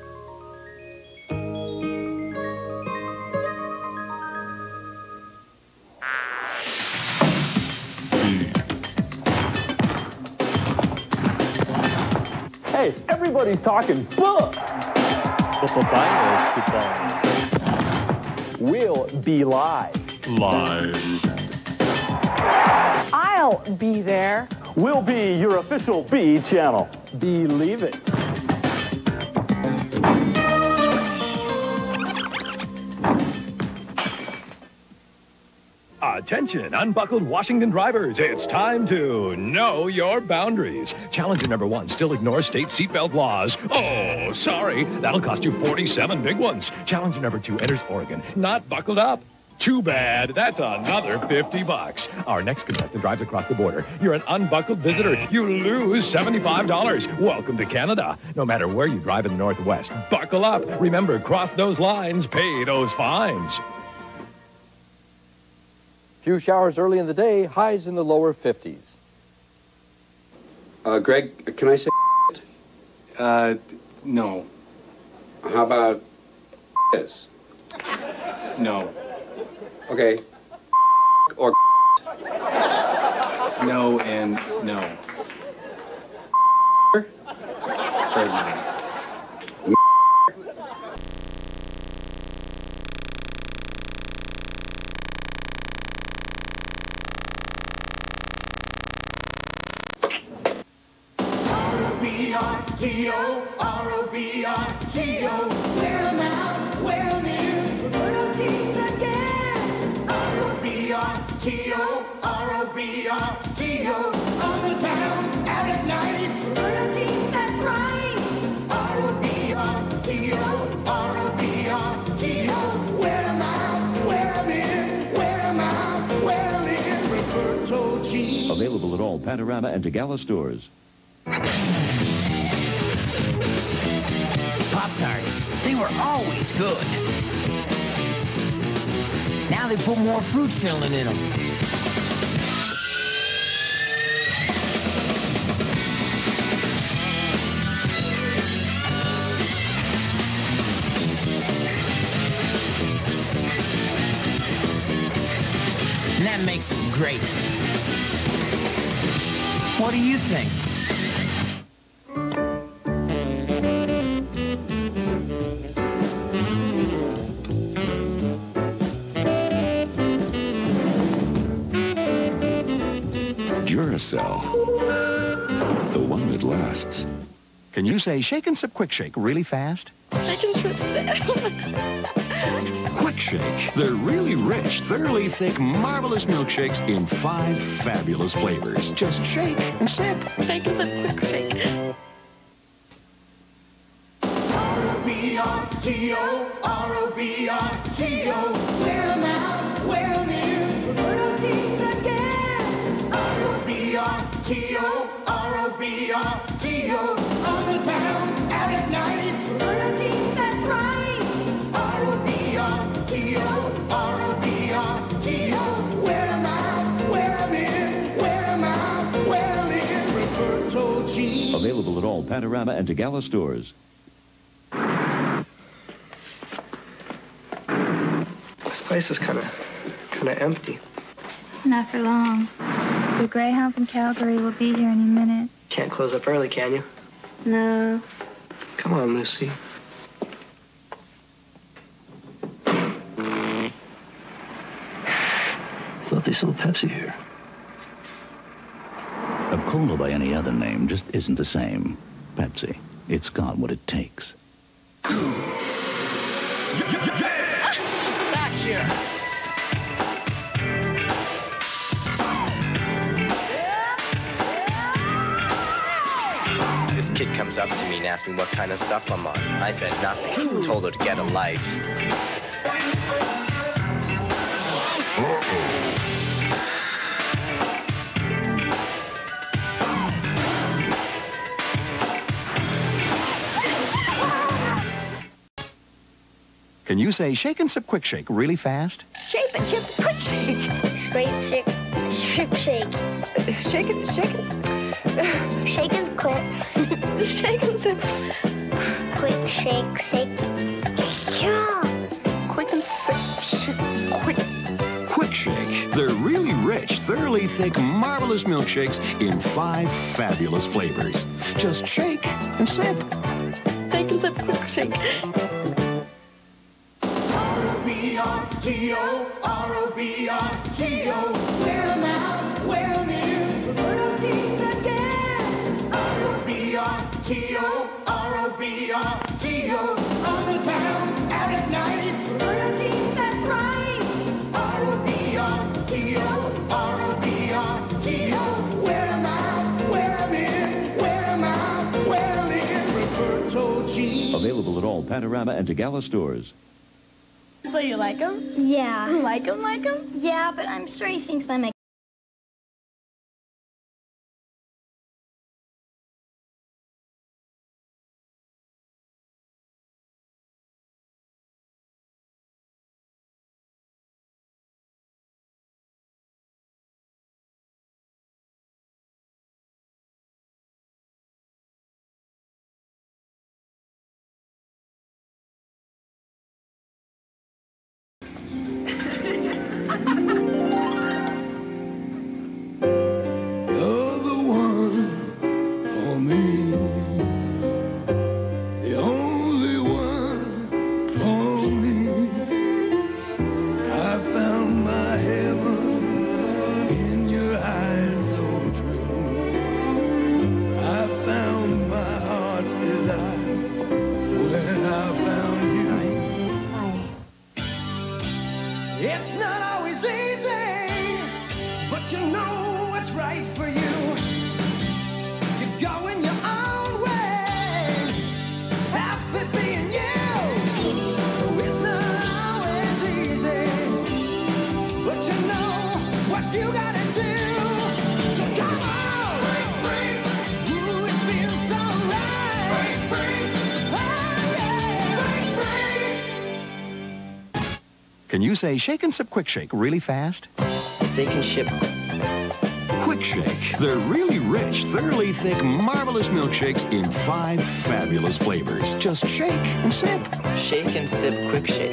Hey, everybody's talking book. We'll be live. I'll be there. We'll be your official B channel. Believe it. Attention, unbuckled Washington drivers. It's time to know your boundaries. Challenger number 1, still ignore state seatbelt laws. Oh, sorry. That'll cost you 47 big ones. Challenger number 2 enters Oregon. Not buckled up. Too bad. That's another $50. Our next contestant drives across the border. You're an unbuckled visitor. You lose $75. Welcome to Canada. No matter where you drive in the Northwest, buckle up. Remember, cross those lines, pay those fines. Few showers early in the day, highs in the lower 50s. Greg, can I say No. How about this? No. Okay. Or No and no. Sorry, no. R-O-B-R-T-O, wear 'em out, wear 'em in, little teens again. R-O-B-R-T-O, R-O-B-R-T-O. R-O-B-R-T-O, on the town, out at night. Murder team, that's right. R-O-B-R-T-O, R-O-B-R-T-O, wear 'em out, wear 'em in, wear 'em out, wear 'em in. Roberto G. Available at all Panorama and Tagala stores. Pop-Tarts, they were always good. Now they put more fruit filling in them. And that makes them great. What do you think? Duracell, the one that lasts. Can you say shake and sip quick shake really fast? Shake and sip. Quick Shake. They're really rich, thoroughly thick, marvelous milkshakes in 5 fabulous flavors. Just shake and sip. Shake and sip quick shake. R-O-B-R-T-O, R-O-B-R-T-O, wear 'em out, wear 'em in. Roberto G's again. R-O-B-R-T-O, R-O-B-R-T-O, on the town, out at night. Roberto G's, that's right. R-O-B-R-T-O, R-O-B-R-T-O, wear 'em out, wear 'em in, wear 'em out, wear 'em in. Roberto G. Available at all Panorama and Tagala stores. This place is kind of empty. Not for long. The Greyhound from Calgary will be here any minute. Can't close up early, can you? No. Come on, Lucy. Thought they sold Pepsi here. A cola by any other name just isn't the same. Pepsi, it's got what it takes. Back here. This kid comes up to me and asks me what kind of stuff I'm on. I said nothing. Told her to get a life. Can you say shake and sip quick shake really fast? Shape and chip quick shake. Scrape, shake, strip, shake. Shake and shake and quick. Shake and sip. Quick shake, shake. Yeah. Quick and sip. Quick. Quick Shake. They're really rich, thoroughly thick, marvelous milkshakes in 5 fabulous flavors. Just shake and sip. Shake and sip quick shake. R-O-B-R-T-O, R-O-B-R-T-O, wear 'em out, wear 'em in. Roberto G's again. R-O-B-R-T-O, R-O-B-R-T-O, on the town, out at night. Roberto G's, that's right. R-O-B-R-T-O, R-O-B-R-T-O, wear 'em out, wear 'em in, wear 'em out, wear 'em in. Roberto G. Available at all Panorama and Tagala stores. So you like him? Yeah. You like him, like him? Yeah, but I'm sure he thinks I'm a Can you say Shake and Sip Quick Shake really fast? Shake and Sip. Quick Shake. They're really rich, thoroughly thick, marvelous milkshakes in 5 fabulous flavors. Just shake and sip. Shake and Sip Quick Shake.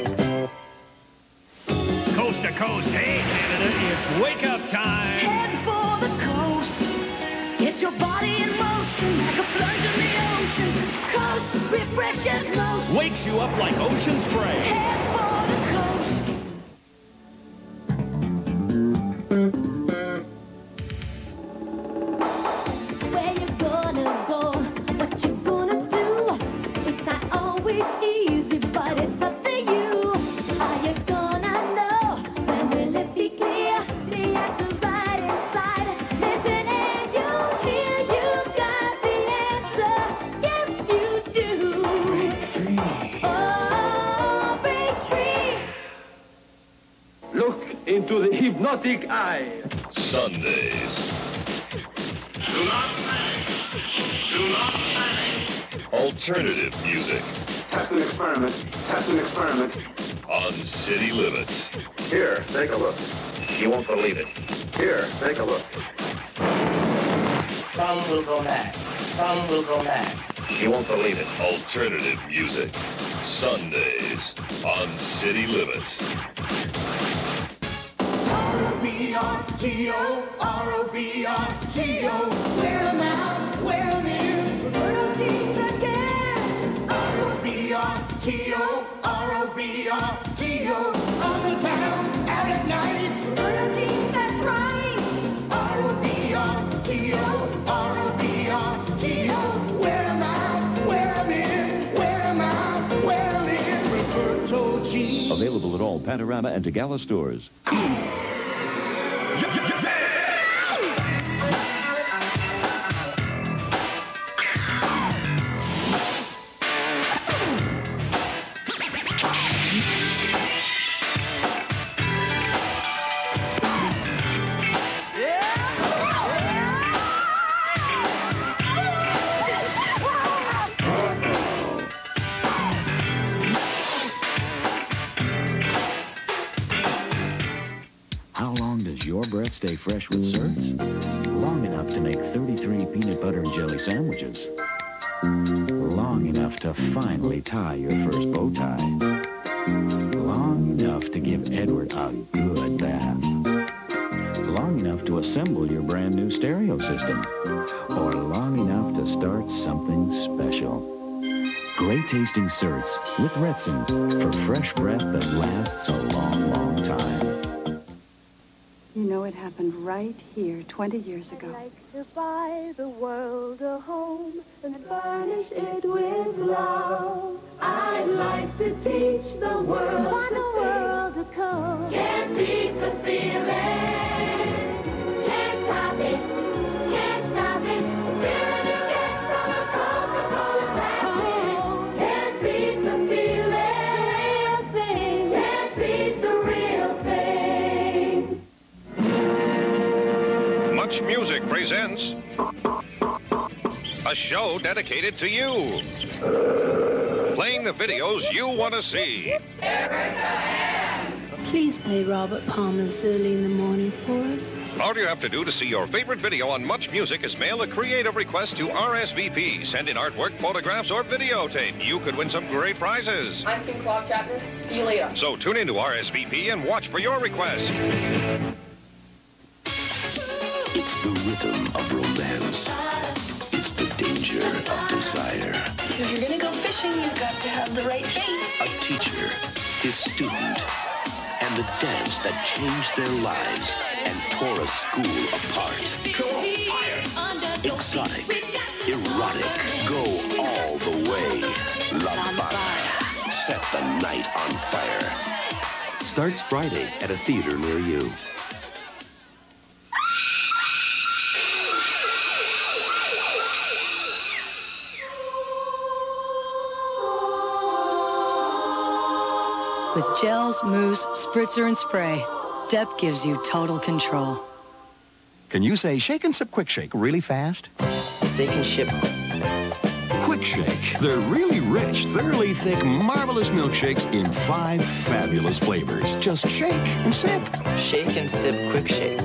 Coast to coast, hey Canada, it's wake up time. Head for the coast. Get your body in motion like a plunge in the ocean. Coast refreshes most. Wakes you up like ocean spray. Head for the coast. Where you gonna go? What you gonna do? It's not always easy, but it's up to you. Are you gonna know? When will it be clear? The answer's right inside. Listen and you'll hear you got the answer. Yes, you do. Break free. Oh, break free. Look into the hypnotic eye. Sundays. Do not panic. Do not panic. Alternative music Test an experiment. Test an experiment. on City Limits. Here, take a look. You won't believe it. Here, take a look. Some will go mad. Some will go mad. You won't believe it. Alternative music. Sundays on City Limits. R-O-B-R-T-O, R-O-B-R-T-O. Wear 'em out, wear 'em in. Roberto Jeans again. R-O-B-R-T-O, R-O-B-R-T-O. On the town, out at night. Roberto Jeans, that's right. R-O-B-R-T-O, R-O-B-R-T-O. Wear 'em out, wear 'em in. Wear 'em out, wear 'em in. Roberto Jeans. Available at all Panorama and Tagala stores. How long does your breath stay fresh with Certs? Long enough to make 33 peanut butter and jelly sandwiches. Long enough to finally tie your first bow tie. Long enough to give Edward a good bath. Long enough to assemble your brand new stereo system. Or long enough to start something special. Great tasting Certs with Retsin for fresh breath that lasts a long, long time. You know, it happened right here 20 years ago. I'd like to buy the world a home and furnish it with love. I'd like to teach the world to come. Can't beat the feeling. Can't stop it. Can't stop it. The feeling you get from a Coca-Cola plastic. Can't beat the feeling. Can't beat the real thing. Muchmusic presents a show dedicated to you. Playing the videos you want to see. Please play Robert Palmer's Early in the Morning for us. All you have to do to see your favorite video on Muchmusic is mail a creative request to RSVP. Send in artwork, photographs, or videotape. You could win some great prizes. I'm King Claude Chapter. See you later. So tune in to RSVP and watch for your request. It's the rhythm of romance. It's the danger of desire. If you're gonna go fishing, you've got to have the right bait. A teacher, his student, and the dance that changed their lives and tore a school apart. Exotic, erotic, go all the way. La Bamba. Set the night on fire. Starts Friday at a theater near you. With gels, mousse, spritzer, and spray, Dep gives you total control. Can you say Shake and Sip Quick Shake really fast? Shake and Sip. Quick Quick Shake. They're really rich, thoroughly thick, marvelous milkshakes in 5 fabulous flavors. Just shake and sip. Shake and sip Quick Shake.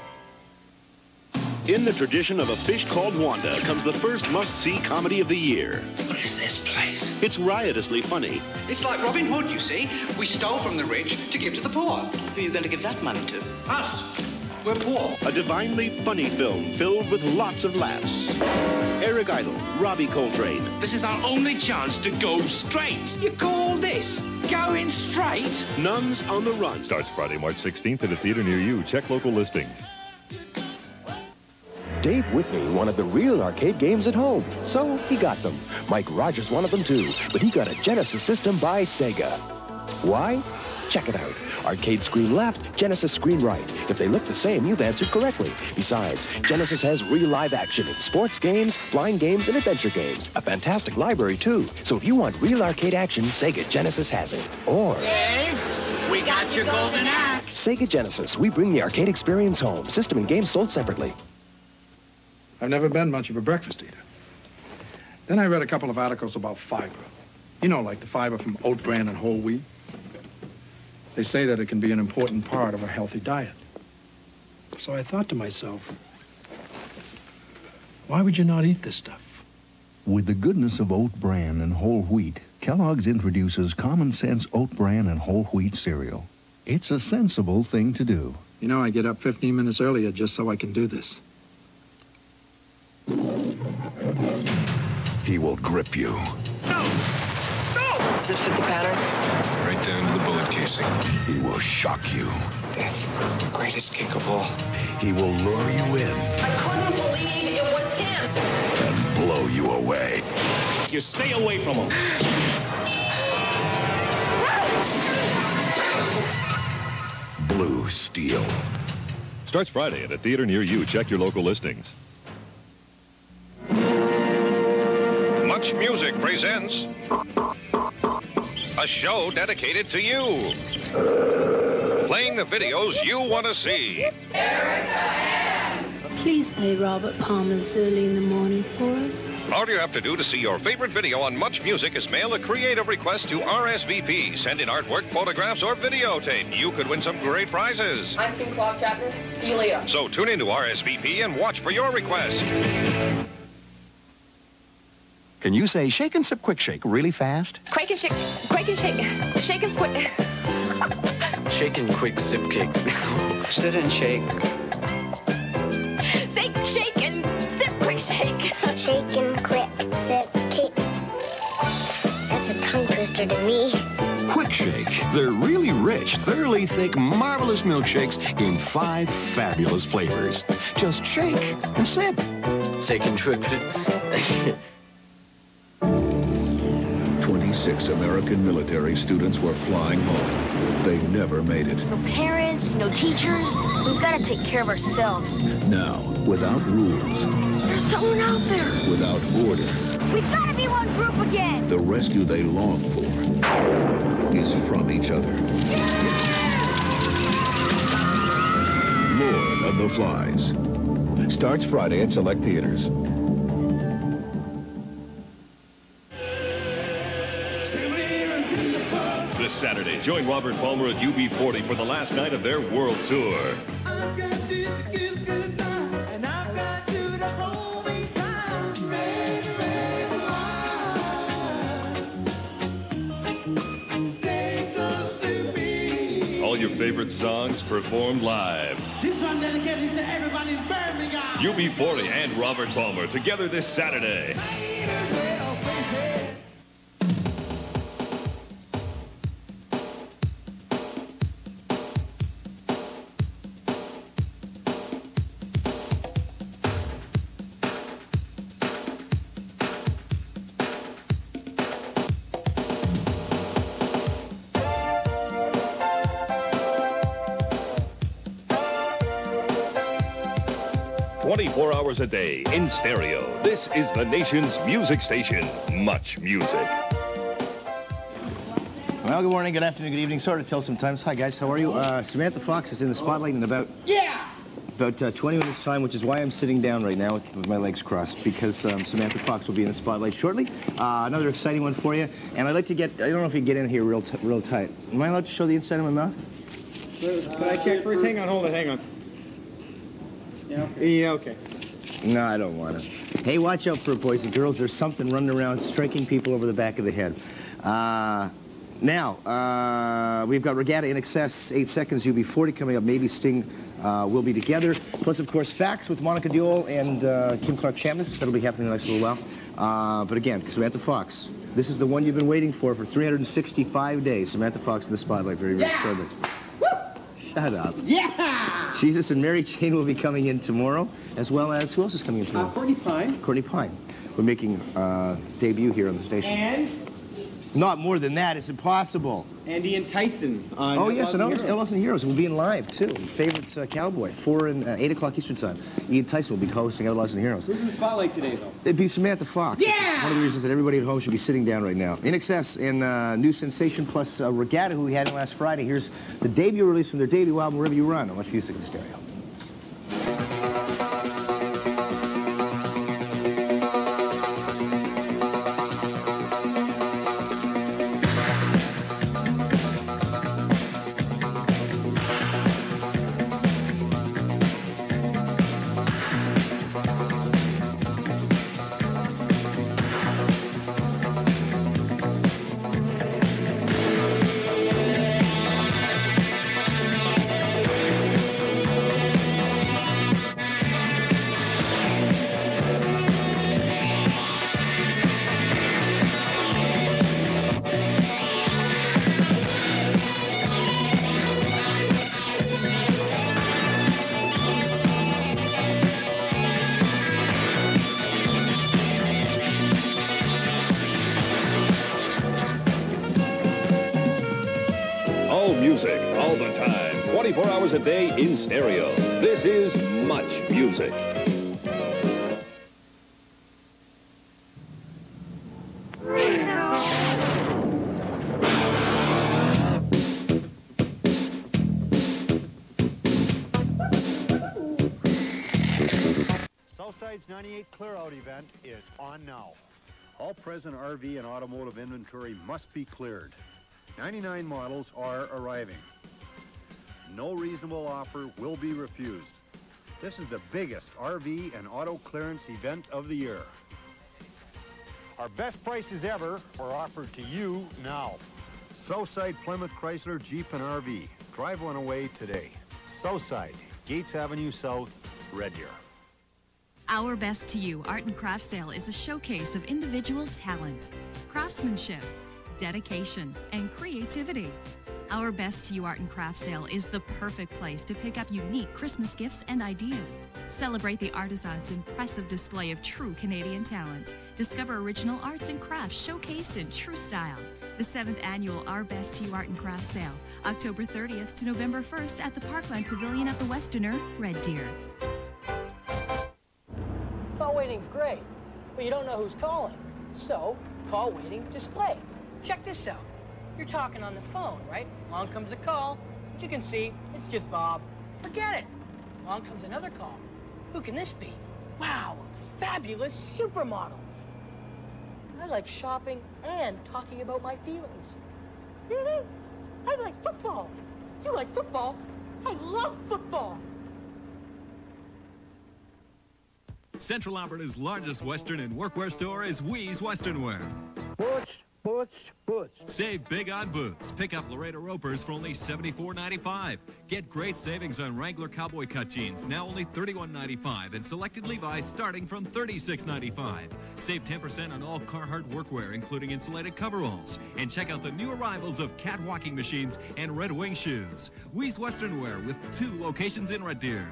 In the tradition of A Fish Called Wanda comes the first must-see comedy of the year. What is this place? It's riotously funny. It's like Robin Hood, you see. We stole from the rich to give to the poor. Who are you going to give that money to? Us. We're poor. A divinely funny film filled with lots of laughs. Eric Idle, Robbie Coltrane. This is our only chance to go straight. You call this going straight? Nuns on the Run. Starts Friday, March 16th at a theater near you. Check local listings. Dave Whitney wanted the real arcade games at home, so he got them. Mike Rogers wanted them too, but he got a Genesis system by Sega. Why? Check it out. Arcade screen left, Genesis screen right. If they look the same, you've answered correctly. Besides, Genesis has real live action in sports games, flying games, and adventure games. A fantastic library, too. So if you want real arcade action, Sega Genesis has it. Or... Dave, we got your golden axe. Sega Genesis. We bring the arcade experience home. System and games sold separately. I've never been much of a breakfast eater. Then I read a couple of articles about fiber. You know, like the fiber from oat bran and whole wheat. They say that it can be an important part of a healthy diet. So I thought to myself, why would you not eat this stuff? With the goodness of oat bran and whole wheat, Kellogg's introduces common sense oat bran and whole wheat cereal. It's a sensible thing to do. You know, I get up 15 minutes earlier just so I can do this. He will grip you. Does it fit the pattern? Right down to the bullet casing. He will shock you. That's the greatest kick of all. He will lure you in I couldn't believe it was him. and blow you away. You stay away from him. Blue Steel. Starts Friday at a theater near you. Check your local listings. Muchmusic presents a show dedicated to you. Playing the videos you want to see. Please play Robert Palmer's Early in the Morning for us. All you have to do to see your favorite video on Muchmusic is mail a creative request to RSVP. Send in artwork, photographs, or videotape. You could win some great prizes. I'm King Claude Captain. See you later. So tune in to RSVP and watch for your request. Can you say shake and sip quick shake really fast? Quake and shake. Quake and shake. Shake and squick. Shake and quick sip cake. Sit and shake. Shake and sip quick shake. Shake and quick sip cake. That's a tongue twister to me. Quick Shake. They're really rich, thoroughly thick, marvelous milkshakes in 5 fabulous flavors. Just shake and sip. Shake and quick. 26 American military students were flying home. They never made it. No parents, no teachers. We've got to take care of ourselves. Now, without rules, There's someone out there. without order, We've got to be one group again. the rescue they long for is from each other. Lord of the Flies. Starts Friday at select theaters. This Saturday, join Robert Palmer at UB40 for the last night of their world tour. All your favorite songs performed live. This one dedicated to everybody in Birmingham. UB40 and Robert Palmer together this Saturday. ...24 hours a day in stereo. This is the nation's music station, Muchmusic. Well, good morning, good afternoon, good evening. Sorry to tell sometimes. Hi, guys. How are you? Samantha Fox is in the spotlight in about About 20 minutes time, which is why I'm sitting down right now with my legs crossed, because Samantha Fox will be in the spotlight shortly. Another exciting one for you. And I'd like to get, I don't know if you can get in here real tight. Am I allowed to show the inside of my mouth? Can I check first? Hang on, hold it, hang on. Yeah, okay. Yeah, okay. No, I don't want to. Hey, watch out for it, boys and girls. There's something running around striking people over the back of the head. Now, we've got Regatta In Excess, 8 Seconds, UB40 coming up. Maybe Sting will be together. Plus, of course, Facts with Monica Diol and Kim Clark-Chapman. That'll be happening in the next little while. But again, Samantha Fox. This is the one you've been waiting for 365 days. Samantha Fox in the spotlight very, very shortly. Shut up. Yeah! Jesus and Mary Jane will be coming in tomorrow, as well as, who else is coming in tomorrow? Courtney Pine. Courtney Pine. We're making debut here on the station. And? Not more than that. It's impossible. Andy and Tyson on Oh, yes, and Heroes. Outlaws and Heroes will be in live, too. Favorite cowboy, 4 and 8 o'clock Eastern time. Ian Tyson will be hosting Outlaws and Heroes. Who's in the spotlight today, though? It'd be Samantha Fox. Yeah! One of the reasons that everybody at home should be sitting down right now. In Excess and New Sensation plus Regatta, who we had in last Friday. Here's the debut release from their debut album, Wherever You Run, on Muchmusic in stereo. Music all the time, 24 hours a day in stereo. This is Much Music. Southside's 98 Clear Out event is on now. All present RV and automotive inventory must be cleared. 99 models are arriving. No reasonable offer will be refused. This is the biggest RV and auto clearance event of the year. Our best prices ever are offered to you now. Southside Plymouth Chrysler Jeep and RV. Drive one away today. Southside, Gates Avenue South, Red Deer. Our Best to You Art and Craft Sale is a showcase of individual talent, craftsmanship, dedication, and creativity. Our Best to You Art and Craft Sale is the perfect place to pick up unique Christmas gifts and ideas. Celebrate the artisans' impressive display of true Canadian talent. Discover original arts and crafts showcased in true style. The 7th annual Our Best to You Art and Craft Sale, October 30th to November 1st at the Parkland Pavilion at the Westerner, Red Deer. Call waiting's great, but you don't know who's calling. So, call waiting display. Check this out. You're talking on the phone, right? Along comes a call, but you can see it's just Bob. Forget it. Along comes another call. Who can this be? Wow, fabulous supermodel. I like shopping and talking about my feelings. I like football. You like football? I love football. Central Alberta's largest Western and workwear store is Wee's Western Wear. Boots. Save big on boots. Pick up Laredo Ropers for only $74.95. Get great savings on Wrangler Cowboy Cut jeans, now only $31.95, and selected Levi's starting from $36.95. Save 10% on all Carhartt workwear, including insulated coveralls. And check out the new arrivals of Cat walking machines and Red Wing shoes. Wee's Western Wear with 2 locations in Red Deer.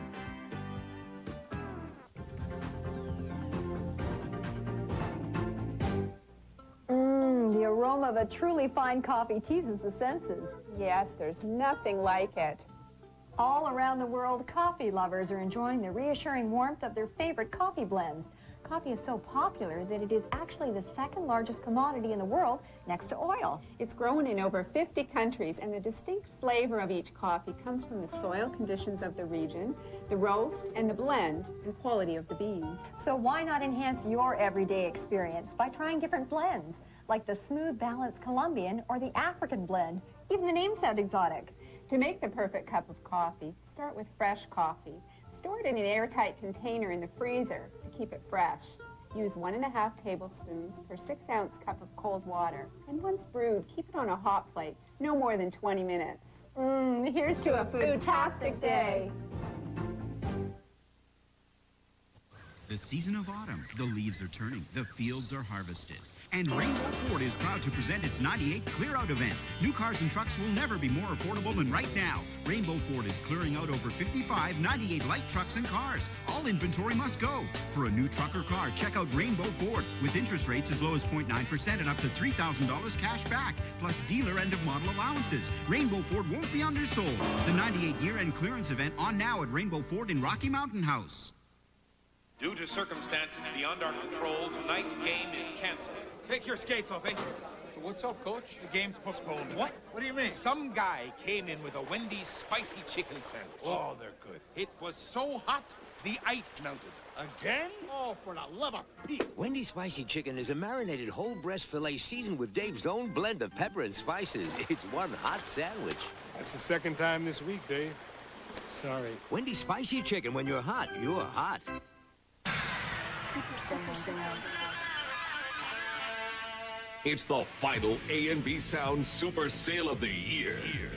The aroma of a truly fine coffee teases the senses. Yes, there's nothing like it. All around the world, coffee lovers are enjoying the reassuring warmth of their favorite coffee blends. Coffee is so popular that it is actually the second largest commodity in the world next to oil. It's grown in over 50 countries, and the distinct flavor of each coffee comes from the soil conditions of the region, the roast, and the blend and quality of the beans. So why not enhance your everyday experience by trying different blends, like the smooth, balanced Colombian or the African blend? Even the names sound exotic. To make the perfect cup of coffee, start with fresh coffee. Store it in an airtight container in the freezer to keep it fresh. Use 1½ tablespoons per 6-ounce cup of cold water. And once brewed, keep it on a hot plate, no more than 20 minutes. Here's to a food-tastic day. The season of autumn. The leaves are turning. The fields are harvested. And Rainbow Ford is proud to present its 98 Clear Out event. New cars and trucks will never be more affordable than right now. Rainbow Ford is clearing out over 55 98 light trucks and cars. All inventory must go. For a new truck or car, check out Rainbow Ford with interest rates as low as 0.9% and up to $3,000 cash back, plus dealer end-of-model allowances. Rainbow Ford won't be undersold. The 98 year-end clearance event on now at Rainbow Ford in Rocky Mountain House. Due to circumstances beyond our control, tonight's game is canceled. Take your skates off, eh? What's up, Coach? The game's postponed. What? What do you mean? Some guy came in with a Wendy's spicy chicken sandwich. Oh, they're good. It was so hot, the ice melted. Again? Oh, for the love of Pete. Wendy's spicy chicken is a marinated whole breast filet seasoned with Dave's own blend of pepper and spices. It's one hot sandwich. That's the second time this week, Dave. Sorry. Wendy's spicy chicken. When you're hot, you're hot. Super sales. It's the final A&B Sound Super Sale of the year.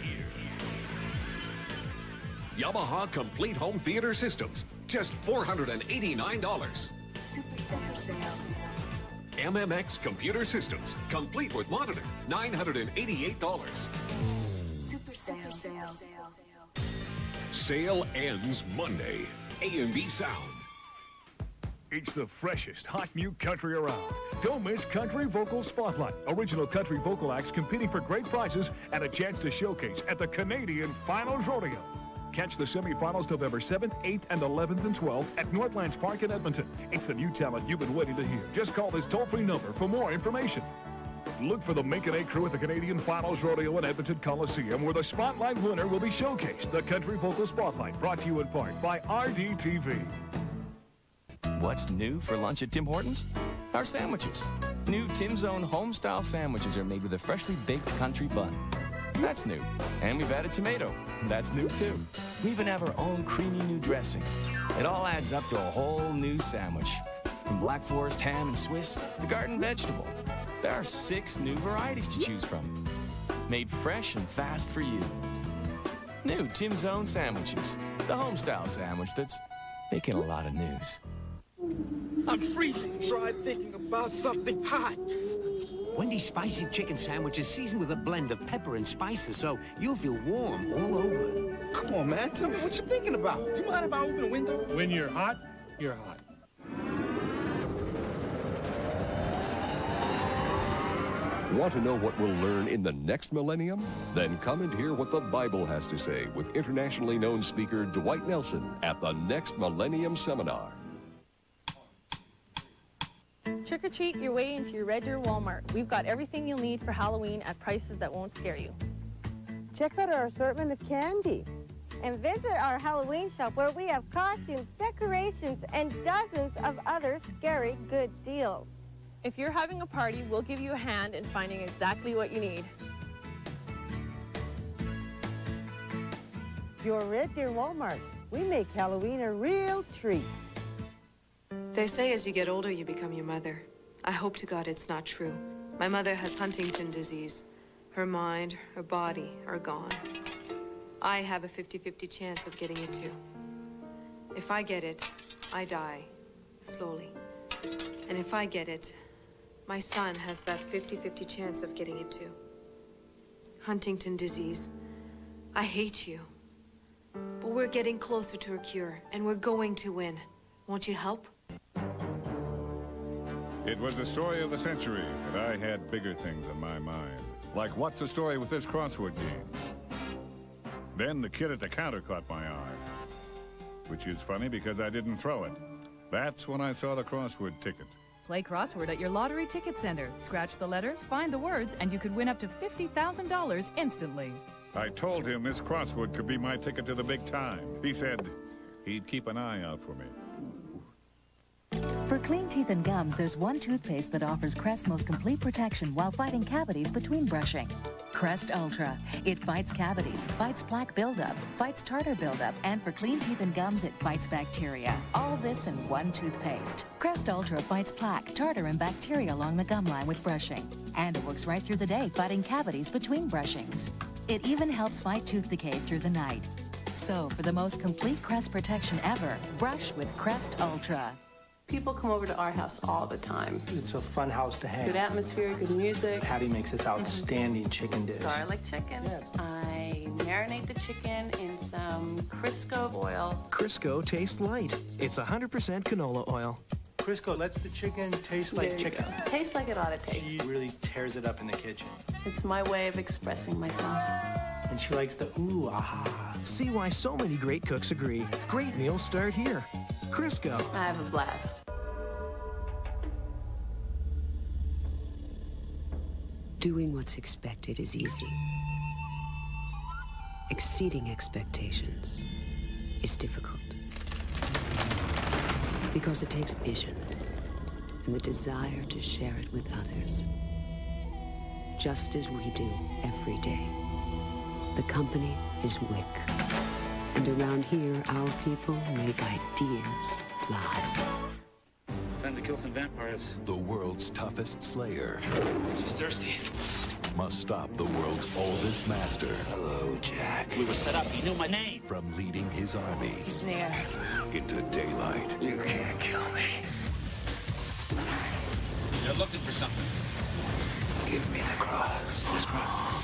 Yamaha Complete Home Theater Systems, just $489. Super sales. MMX Computer Systems, complete with monitor, $988. Super sales. Sale ends Monday. A&B Sound. It's the freshest, hot new country around. Don't miss Country Vocal Spotlight. Original country vocal acts competing for great prizes and a chance to showcase at the Canadian Finals Rodeo. Catch the semifinals November 7th, 8th, and 11th and 12th at Northlands Park in Edmonton. It's the new talent you've been waiting to hear. Just call this toll-free number for more information. Look for the Make-It A crew at the Canadian Finals Rodeo in Edmonton Coliseum, where the Spotlight winner will be showcased. The Country Vocal Spotlight, brought to you in part by RDTV. What's new for lunch at Tim Hortons? Our sandwiches. New Tim's Own home-style sandwiches are made with a freshly baked country bun. That's new. And we've added tomato. That's new, too. We even have our own creamy new dressing. It all adds up to a whole new sandwich. From Black Forest ham and Swiss to garden vegetable. There are 6 new varieties to choose from. Made fresh and fast for you. New Tim's Own sandwiches. The home-style sandwich that's making a lot of news. I'm freezing. Try thinking about something hot. Wendy's spicy chicken sandwich is seasoned with a blend of pepper and spices, so you'll feel warm all over. Come on, man. Tell me what you're thinking about. Do you mind if I open the window? When you're hot, you're hot. Want to know what we'll learn in the next millennium? Then come and hear what the Bible has to say with internationally known speaker Dwight Nelson at the next Millennium Seminar. Trick or treat your way into your Red Deer Walmart. We've got everything you'll need for Halloween at prices that won't scare you. Check out our assortment of candy. And visit our Halloween shop where we have costumes, decorations, and dozens of other scary good deals. If you're having a party, we'll give you a hand in finding exactly what you need. Your Red Deer Walmart. We make Halloween a real treat. They say as you get older, you become your mother. I hope to God it's not true. My mother has Huntington disease. Her mind, her body are gone. I have a 50-50 chance of getting it too. If I get it, I die, slowly. And if I get it, my son has that 50-50 chance of getting it too. Huntington disease. I hate you. But we're getting closer to a cure, and we're going to win. Won't you help? It was the story of the century, but I had bigger things on my mind. Like, what's the story with this crossword game? Then the kid at the counter caught my eye. Which is funny because I didn't throw it. That's when I saw the crossword ticket. Play crossword at your lottery ticket center. Scratch the letters, find the words, and you could win up to $50,000 instantly. I told him this crossword could be my ticket to the big time. He said he'd keep an eye out for me. For clean teeth and gums, there's one toothpaste that offers Crest's most complete protection while fighting cavities between brushing. Crest Ultra. It fights cavities, fights plaque buildup, fights tartar buildup, and for clean teeth and gums, it fights bacteria. All this in one toothpaste. Crest Ultra fights plaque, tartar, and bacteria along the gum line with brushing. And it works right through the day, fighting cavities between brushings. It even helps fight tooth decay through the night. So, for the most complete Crest protection ever, brush with Crest Ultra. People come over to our house all the time. It's a fun house to hang. Good atmosphere, good music. Patty makes this outstanding chicken dish. Garlic chicken. Yes. I marinate the chicken in some Crisco oil. Crisco tastes light. It's 100% canola oil. Crisco lets the chicken taste like chicken. Tastes like it ought to taste. She really tears it up in the kitchen. It's my way of expressing myself. And she likes the ooh, aha. See why so many great cooks agree. Great meals start here. Crisco. I have a blast. Doing what's expected is easy. Exceeding expectations is difficult. Because it takes vision and the desire to share it with others. Just as we do every day. The company is WIC. And around here, our people make ideas fly. Time to kill some vampires. The world's toughest slayer. She's thirsty. Must stop the world's oldest master. Hello, Jack. We were set up. He knew my name. From leading his army. He's near. Into daylight. You can't kill me. You're looking for something. Give me the cross. This cross.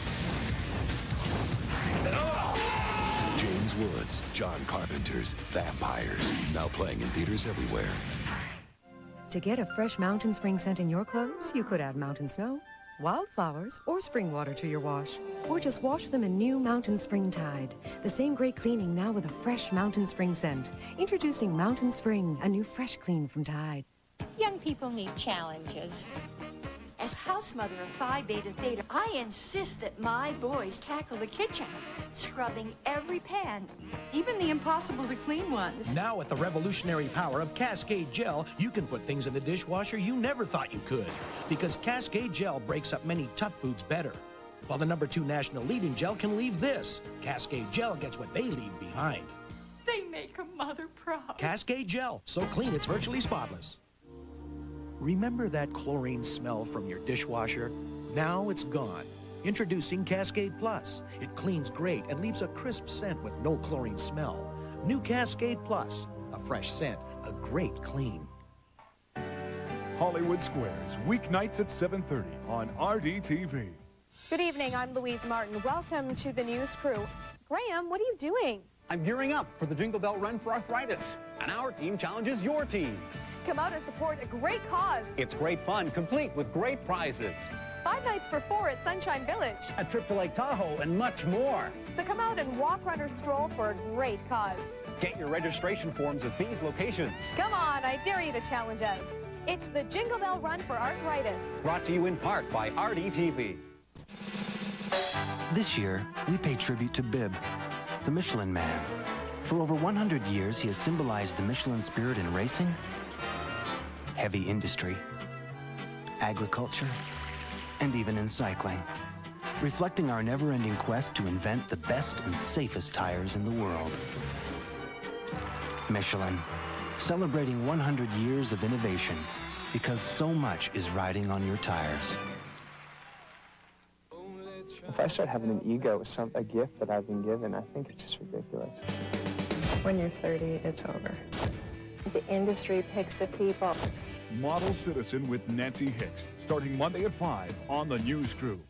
James Woods, John Carpenter's Vampires. Now playing in theaters everywhere. To get a fresh mountain spring scent in your clothes, you could add mountain snow, wildflowers, or spring water to your wash. Or just wash them in new Mountain Spring Tide. The same great cleaning now with a fresh Mountain Spring scent. Introducing Mountain Spring, a new fresh clean from Tide. Young people need challenges. As house mother of Phi Beta Theta, I insist that my boys tackle the kitchen, scrubbing every pan, even the impossible-to-clean ones. Now with the revolutionary power of Cascade Gel, you can put things in the dishwasher you never thought you could. Because Cascade Gel breaks up many tough foods better. While the #2 national leading gel can leave this. Cascade Gel gets what they leave behind. They make a mother proud. Cascade Gel, so clean it's virtually spotless. Remember that chlorine smell from your dishwasher? Now it's gone. Introducing Cascade Plus. It cleans great and leaves a crisp scent with no chlorine smell. New Cascade Plus. A fresh scent, a great clean. Hollywood Squares, weeknights at 7:30 on RDTV. Good evening, I'm Louise Martin. Welcome to the news crew. Graham, what are you doing? I'm gearing up for the Jingle Bell Run for Arthritis, and our team challenges your team. Come out and support a great cause. It's great fun, complete with great prizes. 5 nights for 4 at Sunshine Village. A trip to Lake Tahoe and much more. So come out and walk, run, or stroll for a great cause. Get your registration forms at these locations. Come on, I dare you to challenge us. It's the Jingle Bell Run for Arthritis. Brought to you in part by RDTV. This year, we pay tribute to Bib, the Michelin Man. For over 100 years, he has symbolized the Michelin spirit in racing, heavy industry, agriculture, and even in cycling, reflecting our never-ending quest to invent the best and safest tires in the world. Michelin, celebrating 100 years of innovation, because so much is riding on your tires. If I start having an ego with a gift that I've been given, I think it's just ridiculous. When you're 30, it's over. The industry picks the people. Model Citizen with Nancy Hicks, starting Monday at 5 on the News Crew.